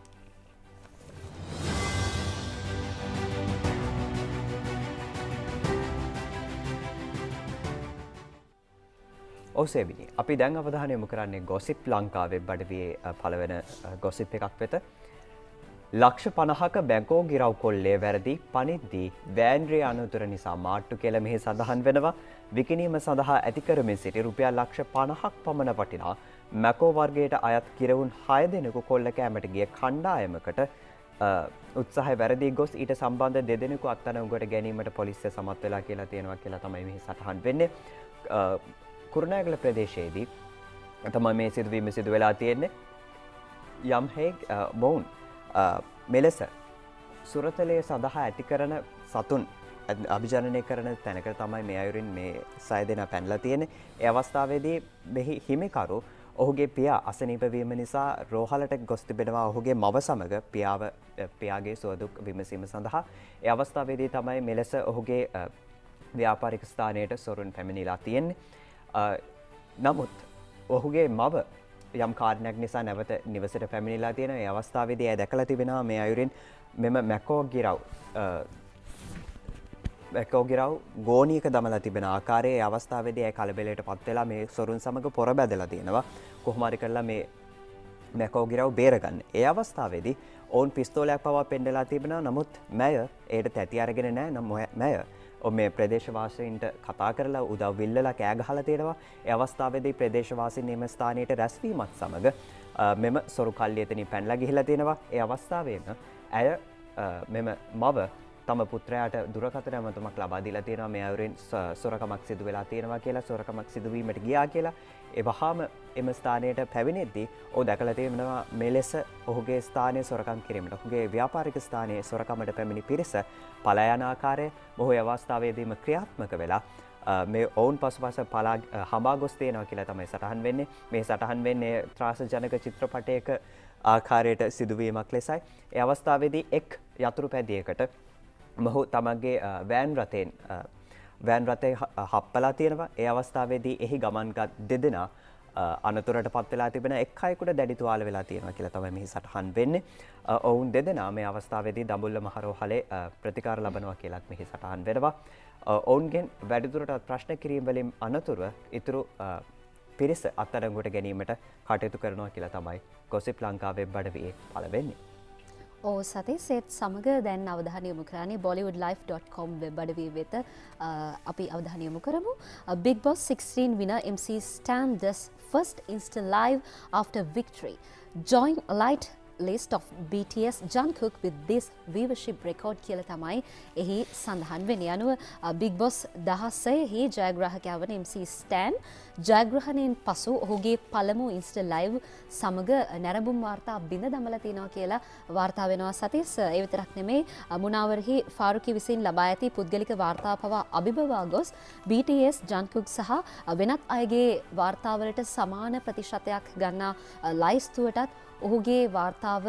ඔසේවිනි අපි දැන් අවධානය යොමු කරන්නේ ගොසිප් ලංකාවේ බඩවියේ පළවෙන ගොසිප් එකක් වෙත. ලක්ෂ 50ක බැංකෝ ගිරව් කොල්ලේ වැරදි පනිද්දී වෑන්රිය අනුතර නිසා මාට්ටු කියලා මෙහි සඳහන් වෙනවා. විකිණීම සඳහා ඇති කරමින් සිටි රුපියල් ලක්ෂ 50ක් පමණ වටිනා මැකෝ වර්ගයට අයත් කිරවුන් 6 දෙනෙකු කොල්ල කෑමට ගිය කණ්ඩායමකට උත්සාහය වැරදි ගොස් ඊට සම්බන්ධ දෙදෙනෙකු අත්අඩංගුවට ගැනීමට පොලිසිය සමත් වෙලා කියලා තියෙනවා කියලා තමයි මෙහි සටහන් වෙන්නේ. කුරුණෑගල ප්‍රදේශයේදී තමයි මේ සිදුවීම සිදු වෙලා තියෙන්නේ. යම් හේක් මොවුන් මෙලෙස සුරතලයේ සඳහා ඇති කරන සතුන් අභිජනනය කරන තැනකට තමයි මේ අයුරින් මේ 6 දෙනා පැනලා තියෙන්නේ. ඒ අවස්ථාවේදී මෙහි හිමිකරු ඔහුගේ පියා අසනීප වීම නිසා රෝහලට ගොස් තිබෙනවා. ඔහුගේ මව සමග පියාගේ සුවදුක් විමසීම සඳහා ඒ අවස්ථාවේදී තමයි මෙලෙස ඔහුගේ ව්‍යාපාරික ස්ථානයට සොරුන් පැමිණිලා තියෙන්නේ. නමුත් ඔහුගේ මව යම් කාරණයක් නිසා නැවත නිවසට පැමිණිලා තියෙන ඒ අවස්ථාවේදී ඇය දැකලා තිබෙනවා මේ අයුරින් මෙම මැකෝ ගිරව් ගෝණියක දමලා තිබෙන ආකාරයේ අවස්ථාවේදී ඇය කලබලයට පත් වෙලා මේ සොරුන් සමග පොර බැදලා තියෙනවා. කොහොම හරි කරලා මේ මැකෝ ගිරව් බේරගන්න. ඒ අවස්ථාවේදී ඔවුන් පිස්තෝලයක් පවා පෙන්නලා තිබෙනවා. නමුත් මැය ඒකට තැති අරගෙන නැහැ. මැය මේ ප්‍රදේශවාසීන්ට කතා කරලා උදව් විල්ලලා කෑ ගහලා තියෙනවා. ඒ අවස්ථාවේදී ප්‍රදේශවාසීන් එම ස්ථානයට රැස්වීමත් සමග මෙම සොරු කල්ලි එතනින් පැනලා ගිහිලා තියෙනවා. ඒ අවස්ථාවේම ඇය මෙම මව තම පුත්‍රයාට දුරකථන ඇමතුමක් ලබා දීලා තියෙනවා. මේ අයුරින් සොරකමක් සිදු වෙලා තියෙනවා කියලා, සොරකමක් සිදු වීමට ගියා කියලා. ඒ වහාම එම ස්ථානයට පැමිණෙද්දී ඔහු දැකලා තියෙනවා මෙලෙස ඔහුගේ ස්ථානයේ සොරකම් කිරීමට, ඔහුගේ ව්‍යාපාරික ස්ථානයේ සොරකමට පැමිණි පිරිස පලා යන ආකාරය මොහු ඒ අවස්ථාවේදීම ක්‍රියාත්මක වෙලා මේ ඔවුන් පසුපස හඹා ගොස් තියෙනවා කියලා තමයි සටහන් වෙන්නේ. මේ සටහන් වෙන්නේ ත්‍රාසජනක චිත්‍රපටයක ආකාරයට සිදුවීමක් ලෙසයි. ඒ අවස්ථාවේදී එක් යතුරු පැදියකට මොහු තමගේ වෑන් රථයෙන් වෑන් රථය හප්පලා තියෙනවා. ඒ අවස්ථාවේදී එහි ගමන්ගත් දෙදෙනා අනතුරට පත් වෙලා තිබෙන එක් අයෙකුට දැඩි තුවාල වෙලා තියෙනවා කියලා තමයි මෙහි සටහන් වෙන්නේ. ඔවුන් දෙදෙනා මේ අවස්ථාවේදී දඹුල්ල මහරෝහලේ ප්‍රතිකාර ලබනවා කියලාත් මෙහි සටහන් වෙනවා. ඔවුන්ගෙන් වැඩිදුරටත් ප්‍රශ්න කිරීම වලින් අනතුරුව ඉතුරු පිරිස අත්අඩංගුවට ගැනීමට කටයුතු කරනවා කියලා තමයි ගොසිප් ලංකා වෙබ් අඩවියේ පළ වෙන්නේ. ඕ සතිසේත් සමග දැන් අවධානය යොමු කරන්නේ bollywoodlife.com වෙබ් අඩවිය වෙත අපි අවධානය යොමු කරමු. Bigg Boss 16 winner MC Stan does first Insta live after victory. Join light list of BTS Jungkook with this viewership record කියලා තමයි එහි සඳහන් වෙන්නේ. අනුව Bigg Boss 16 හි ජයග්‍රාහකයා වන MC Stan ජයග්‍රහණයෙන් පසු ඔහුගේ පළමු Insta live සමග නැරඹුම් වාර්තා බිඳ දමලා තිනවා කියලා වාර්තා වෙනවා සතිස්. ඒ විතරක් නෙමෙයි මුනාවරෙහි ෆාරුකි විසින් ලබා ඇති පුද්ගලික වාර්තා පවා අභිබවා ගොස් BTS Jungkook සහ වෙනත් අයගේ වාර්තාවලට සමාන ප්‍රතිශතයක් ගන්නා ලයිස්තුවටත් ඔහුගේ වාර්තාව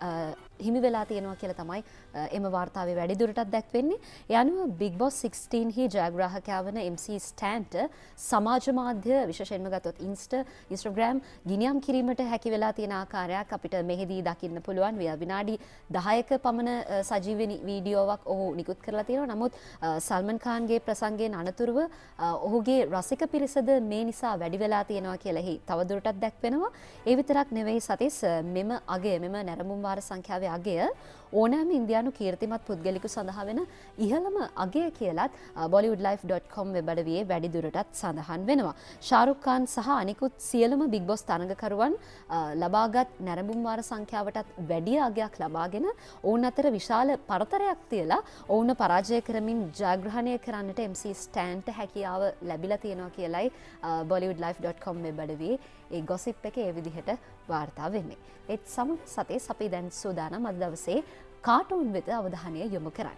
හිමි වෙලා තියෙනවා කියලා තමයි එම වාර්තාවේ වැඩිදුරටත් දැක්වෙන්නේ. ඒ අනුව Bigg Boss 16 හි ජයග්‍රාහකයා වන MC Stanට සමාජ මාධ්‍ය විශේෂයෙන්ම ගත්තොත් Instagram ගිනියම් කිරීමට හැකි වෙලා තියෙන ආකාරයක් අපිට මෙහිදී දකින්න පුළුවන්. විනාඩි 10ක පමණ සජීවී වීඩියෝවක් ඔහු නිකුත් කරලා තියෙනවා. නමුත් සල්මන් ખાන්ගේ ප්‍රසංගයෙන් අනතුරුව ඔහුගේ රසික පිරිසද මේ නිසා වැඩි වෙලා තියෙනවා කියලා එහි තවදුරටත් දැක්වෙනවා. ඒ විතරක් නෙවෙයි සතිස් මෙම අගය මෙම නැරඹුම් වාර සංඛ්‍යාවේ අගය ඕනෑම ඉන්දියානු කීර්තිමත් පුද්ගලිකු සඳහා වෙන ඉහළම අගය කියලත් bollywoodlife.com වෙබ් අඩවියේ වැඩිදුරටත් සඳහන් වෙනවා. ශාරුක් ખાන් සහ අනිකුත් සියලුම Bigg Boss තරඟකරුවන් ලබාගත් නැරඹුම් වාර සංඛ්‍යාවටත් වැඩි අගයක් ලබාගෙන ඔවුන් අතර විශාල පරතරයක් තියලා ඔවුන්ව පරාජය කරමින් ජයග්‍රහණය කරන්නට MC Stanට හැකියාව ලැබිලා තියෙනවා කියලයි bollywoodlife.com වෙබ් අඩවියේ ඒ ගොසිප් එකේ ඒ විදිහට වාර්තා වෙන්නේ. ඒත් සමග සතේ අපි දැන් සූදානම් අද දවසේ කාටූන් වෙත අවධානය යොමු කරන්න.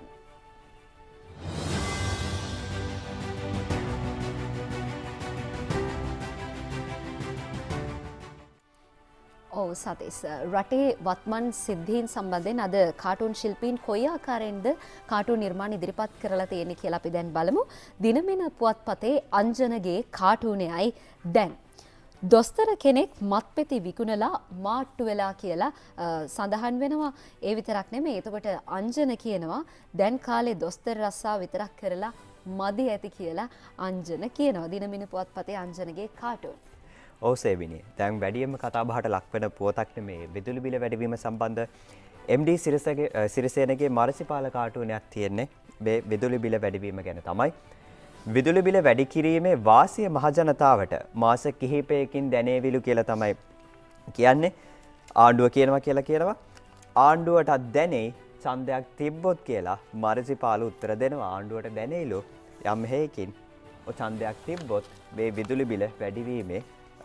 ඔව් සතේස් රටේ වත්මන් සිද්ධීන් සම්බන්ධයෙන් අද කාටූන් ශිල්පීන් කොයි ආකාරයෙන්ද කාටූන් නිර්මාණ ඉදිරිපත් කරලා තියෙන්නේ කියලා අපි දැන් බලමු. දිනමින පුවත්පතේ අංජනගේ කාටූනයයි දැන් දොස්තර කෙනෙක් මත්පෙති විකුණලා මාට්ටු වෙලා කියලා සඳහන් වෙනවා. ඒ විතරක් නෙමෙයි. එතකොට අංජන කියනවා දැන් කාලේ දොස්තර රස්සා විතරක් කරලා මදි ඇති කියලා අංජන කියනවා. දිනමින පුවත්පතේ අංජනගේ කාටූන්. ඔව් සේවිනි. දැන් වැඩියෙන්ම කතාබහට ලක්වෙන පුවතක් නෙමේ විදුලි බිල වැඩිවීම සම්බන්ධ MD සිරිසේනගේ මානසිපාල කාටූනයක් තියෙන්නේ මේ විදුලි බිල වැඩිවීම ගැන තමයි. විදුලි බිල වැඩි කිරීමේ වාසිය මහජනතාවට මාස කිහිපයකින් දැනේවිලු කියලා තමයි කියන්නේ. ආණ්ඩුව කියනවා ආණ්ඩුවටත් දැනේ ඡන්දයක් තිබ්බොත් කියලා මානසිපාල උත්තර දෙනවා. ආණ්ඩුවට දැනේලු යම් හේකින් ඡන්දයක් තිබ්බොත් මේ විදුලි බිල වැඩිවීමේ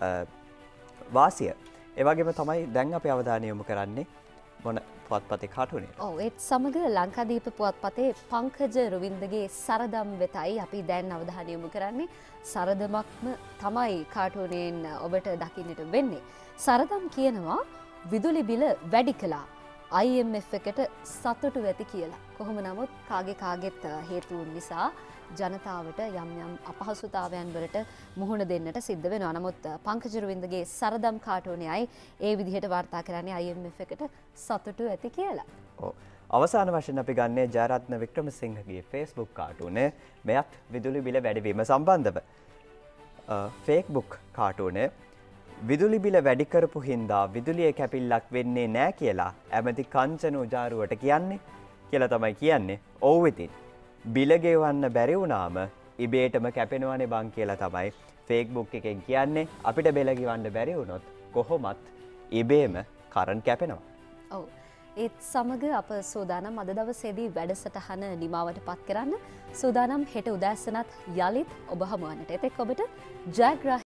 වාසිය. ඒ වගේම තමයි දැන් අපි අවධානය යොමු කරන්නේ මොන පුවත්පතේ කාටුනේ. ඔව් ඒත් සමග ලංකාදීප පුවත්පතේ පංකජ රුවින්දගේ සරදම් වෙතයි අපි දැන් අවධානය යොමු කරන්නේ. සරදමක්ම තමයි කාටුනෙන් ඔබට දකින්නට වෙන්නේ. සරදම් කියනවා විදුලි බිල වැඩි කළා. IMF එකට සතුටු ඇති කියලා. කොහොම නමුත් කාගෙත් හේතුන් නිසා ජනතාවට යම් යම් අපහසුතාවයන් වලට මුහුණ දෙන්නට සිද්ධ වෙනවා. නමුත් පංකජ රුවින්දගේ සරදම් කාටුනයයි ඒ විදිහට වාර්තා කරන්නේ IMF එකට සතුටු ඇති කියලා. ඔව්. අවසාන වශයෙන් අපි ගන්නේ ජයරත්න වික්‍රමසිංහගේ Facebook කාටුනේ. මෙයත් විදුලි බිල වැඩිවීම සම්බන්ධව. Facebook කාටුනේ විදුලි බිල වැඩි කරපු හින්දා විදුලිය කැපිල්ලක් වෙන්නේ නැහැ කියලා ඇමති කංචන උජාරුවට කියන්නේ කියලා තමයි කියන්නේ. ඔව් ඉතින් බිල ගෙවන්න බැරි වුණාම ඉබේටම කැපෙනවනේ බං කියලා තමයි Facebook එකෙන් කියන්නේ. අපිට බිල ගෙවන්න බැරි වුණොත් කොහොමත් ඉබේම කරන්ට් කැපෙනවා. ඔව්. ඒත් සමග අප සූදානම් අද දවසේදී වැඩසටහන නිමාවට පත් කරන්න. සූදානම් හෙට උදෑසනත් යලිත් ඔබ හමුවන්නට. එතෙක් ඔබට ජයග්‍රාහී